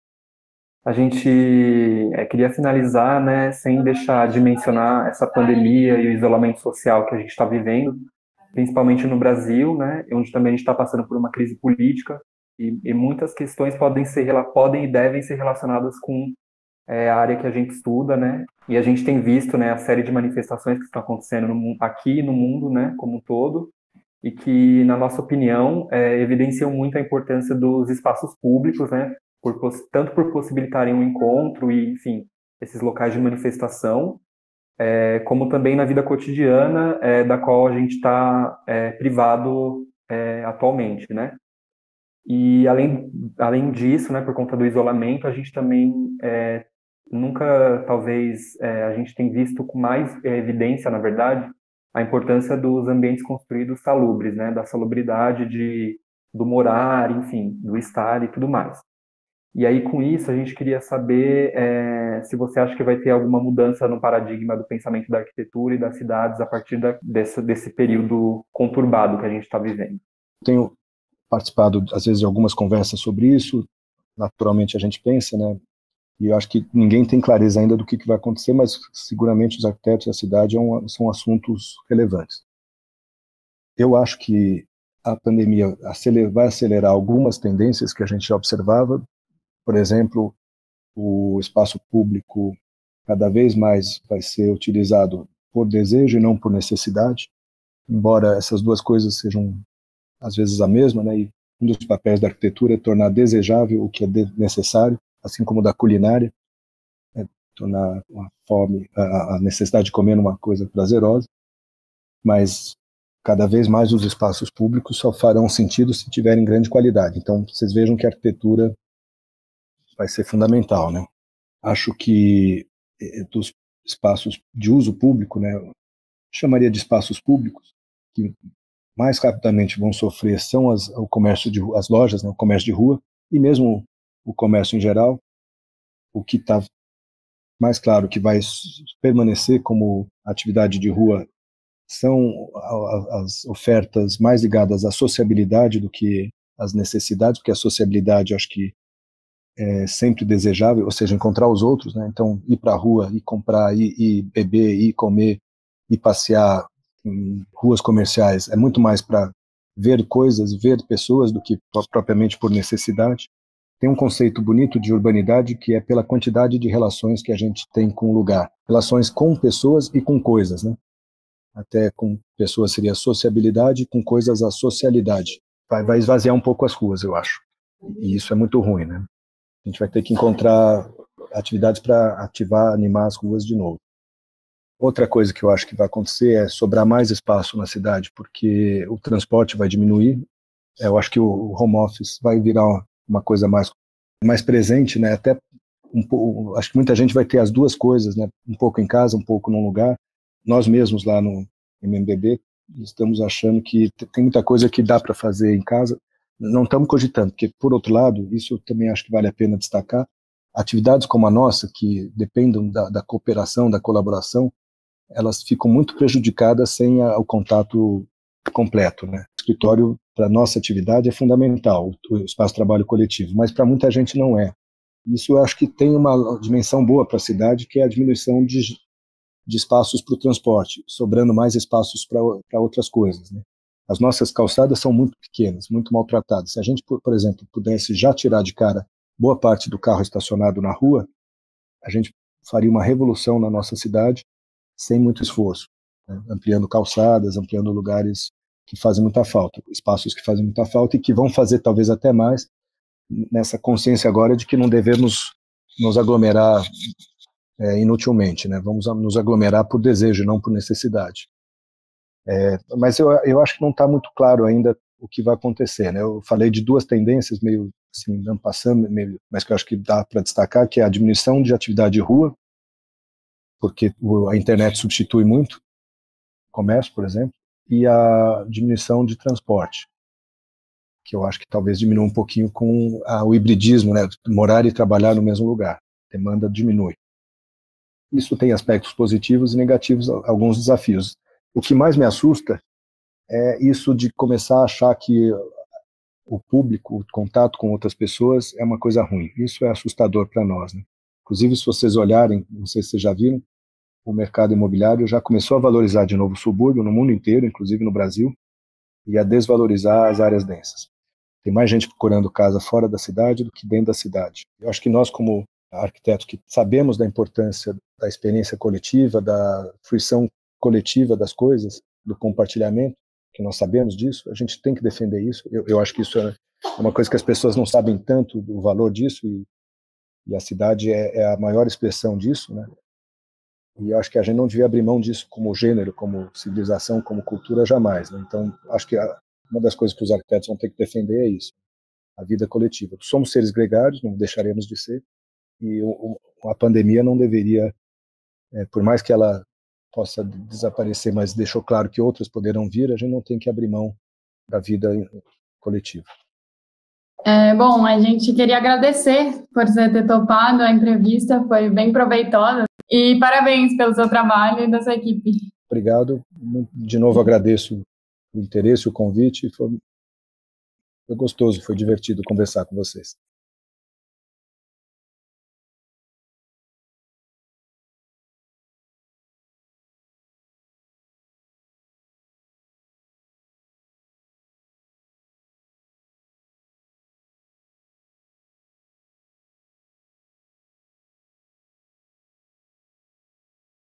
A gente queria finalizar, né, sem deixar de mencionar essa pandemia e o isolamento social que a gente está vivendo, principalmente no Brasil, né, onde também a gente está passando por uma crise política e muitas questões podem e devem ser relacionadas com a área que a gente estuda, né, e a gente tem visto, né, a série de manifestações que estão acontecendo aqui no mundo, né, como um todo, e que, na nossa opinião, evidenciam muito a importância dos espaços públicos, né, tanto por possibilitarem um encontro e, enfim, esses locais de manifestação, como também na vida cotidiana da qual a gente está privado atualmente, né? E além disso, né, por conta do isolamento, a gente também nunca, talvez, a gente tem visto com mais evidência, na verdade, a importância dos ambientes construídos salubres, né, da salubridade do morar, enfim, do estar e tudo mais. E aí, com isso, a gente queria saber se você acha que vai ter alguma mudança no paradigma do pensamento da arquitetura e das cidades a partir desse período conturbado que a gente está vivendo. Tenho participado, às vezes, de algumas conversas sobre isso. Naturalmente, a gente pensa, né? E eu acho que ninguém tem clareza ainda do que vai acontecer, mas seguramente os arquitetos e a cidade são assuntos relevantes. Eu acho que a pandemia vai acelerar algumas tendências que a gente já observava. Por exemplo, o espaço público cada vez mais vai ser utilizado por desejo e não por necessidade, embora essas duas coisas sejam, às vezes, a mesma, né? E um dos papéis da arquitetura é tornar desejável o que é necessário, assim como da culinária, tornar a necessidade de comer uma coisa prazerosa, mas cada vez mais os espaços públicos só farão sentido se tiverem grande qualidade. Então, vocês vejam que a arquitetura vai ser fundamental, né? Acho que dos espaços de uso público, né, chamaria de espaços públicos, que mais rapidamente vão sofrer são o comércio as lojas, né, o comércio de rua, e mesmo o comércio em geral. O que está mais claro que vai permanecer como atividade de rua são as ofertas mais ligadas à sociabilidade do que às necessidades, porque a sociabilidade, acho que é sempre desejável, ou seja, encontrar os outros, né? Então, ir para a rua, ir comprar, ir beber, ir comer, ir passear em ruas comerciais é muito mais para ver coisas, ver pessoas do que propriamente por necessidade. Tem um conceito bonito de urbanidade que é pela quantidade de relações que a gente tem com o lugar. Relações com pessoas e com coisas, né? Até com pessoas seria a sociabilidade, com coisas a socialidade. Vai esvaziar um pouco as ruas, eu acho. E isso é muito ruim, né? A gente vai ter que encontrar atividades para ativar, animar as ruas de novo. Outra coisa que eu acho que vai acontecer é sobrar mais espaço na cidade, porque o transporte vai diminuir. Eu acho que o home office vai virar uma coisa mais presente, né? Até acho que muita gente vai ter as duas coisas, né? Um pouco em casa, um pouco num lugar. Nós mesmos lá no MMBB estamos achando que tem muita coisa que dá para fazer em casa. Não estamos cogitando, porque, por outro lado, isso eu também acho que vale a pena destacar, atividades como a nossa, que dependem da cooperação, da colaboração, elas ficam muito prejudicadas sem o contato completo, né? O escritório, para a nossa atividade, é fundamental, o espaço de trabalho coletivo, mas para muita gente não é. Isso eu acho que tem uma dimensão boa para a cidade, que é a diminuição de espaços para o transporte, sobrando mais espaços para outras coisas, né? As nossas calçadas são muito pequenas, muito maltratadas. Se a gente, por exemplo, pudesse já tirar de cara boa parte do carro estacionado na rua, a gente faria uma revolução na nossa cidade sem muito esforço, né? Ampliando calçadas, ampliando lugares que fazem muita falta, espaços que fazem muita falta e que vão fazer talvez até mais nessa consciência agora de que não devemos nos aglomerar inutilmente, né? Vamos nos aglomerar por desejo, não por necessidade. Mas eu acho que não está muito claro ainda o que vai acontecer, né? Eu falei de duas tendências meio assim, não passando, mas que eu acho que dá para destacar, que é a diminuição de atividade de rua, porque a internet substitui muito o comércio, por exemplo, e a diminuição de transporte, que eu acho que talvez diminua um pouquinho com o hibridismo, né? Morar e trabalhar no mesmo lugar. A demanda diminui. Isso tem aspectos positivos e negativos, alguns desafios. O que mais me assusta é isso de começar a achar que o público, o contato com outras pessoas é uma coisa ruim. Isso é assustador para nós, né? Inclusive, se vocês olharem, não sei se vocês já viram, o mercado imobiliário já começou a valorizar de novo o subúrbio no mundo inteiro, inclusive no Brasil, e a desvalorizar as áreas densas. Tem mais gente procurando casa fora da cidade do que dentro da cidade. Eu acho que nós, como arquitetos que sabemos da importância da experiência coletiva, da fruição coletiva das coisas, do compartilhamento, que nós sabemos disso, a gente tem que defender isso. Eu acho que isso é uma coisa que as pessoas não sabem tanto do valor disso, e a cidade é a maior expressão disso, né? E eu acho que a gente não devia abrir mão disso como gênero, como civilização, como cultura, jamais, né? Então, acho que uma das coisas que os arquitetos vão ter que defender é isso, a vida coletiva. Somos seres gregários, não deixaremos de ser, e a pandemia não deveria, por mais que ela possa desaparecer, mas deixou claro que outras poderão vir, a gente não tem que abrir mão da vida coletiva. Bom, a gente queria agradecer por você ter topado a entrevista, foi bem proveitosa, e parabéns pelo seu trabalho e da sua equipe. Obrigado, de novo agradeço o interesse, o convite, foi gostoso, foi divertido conversar com vocês.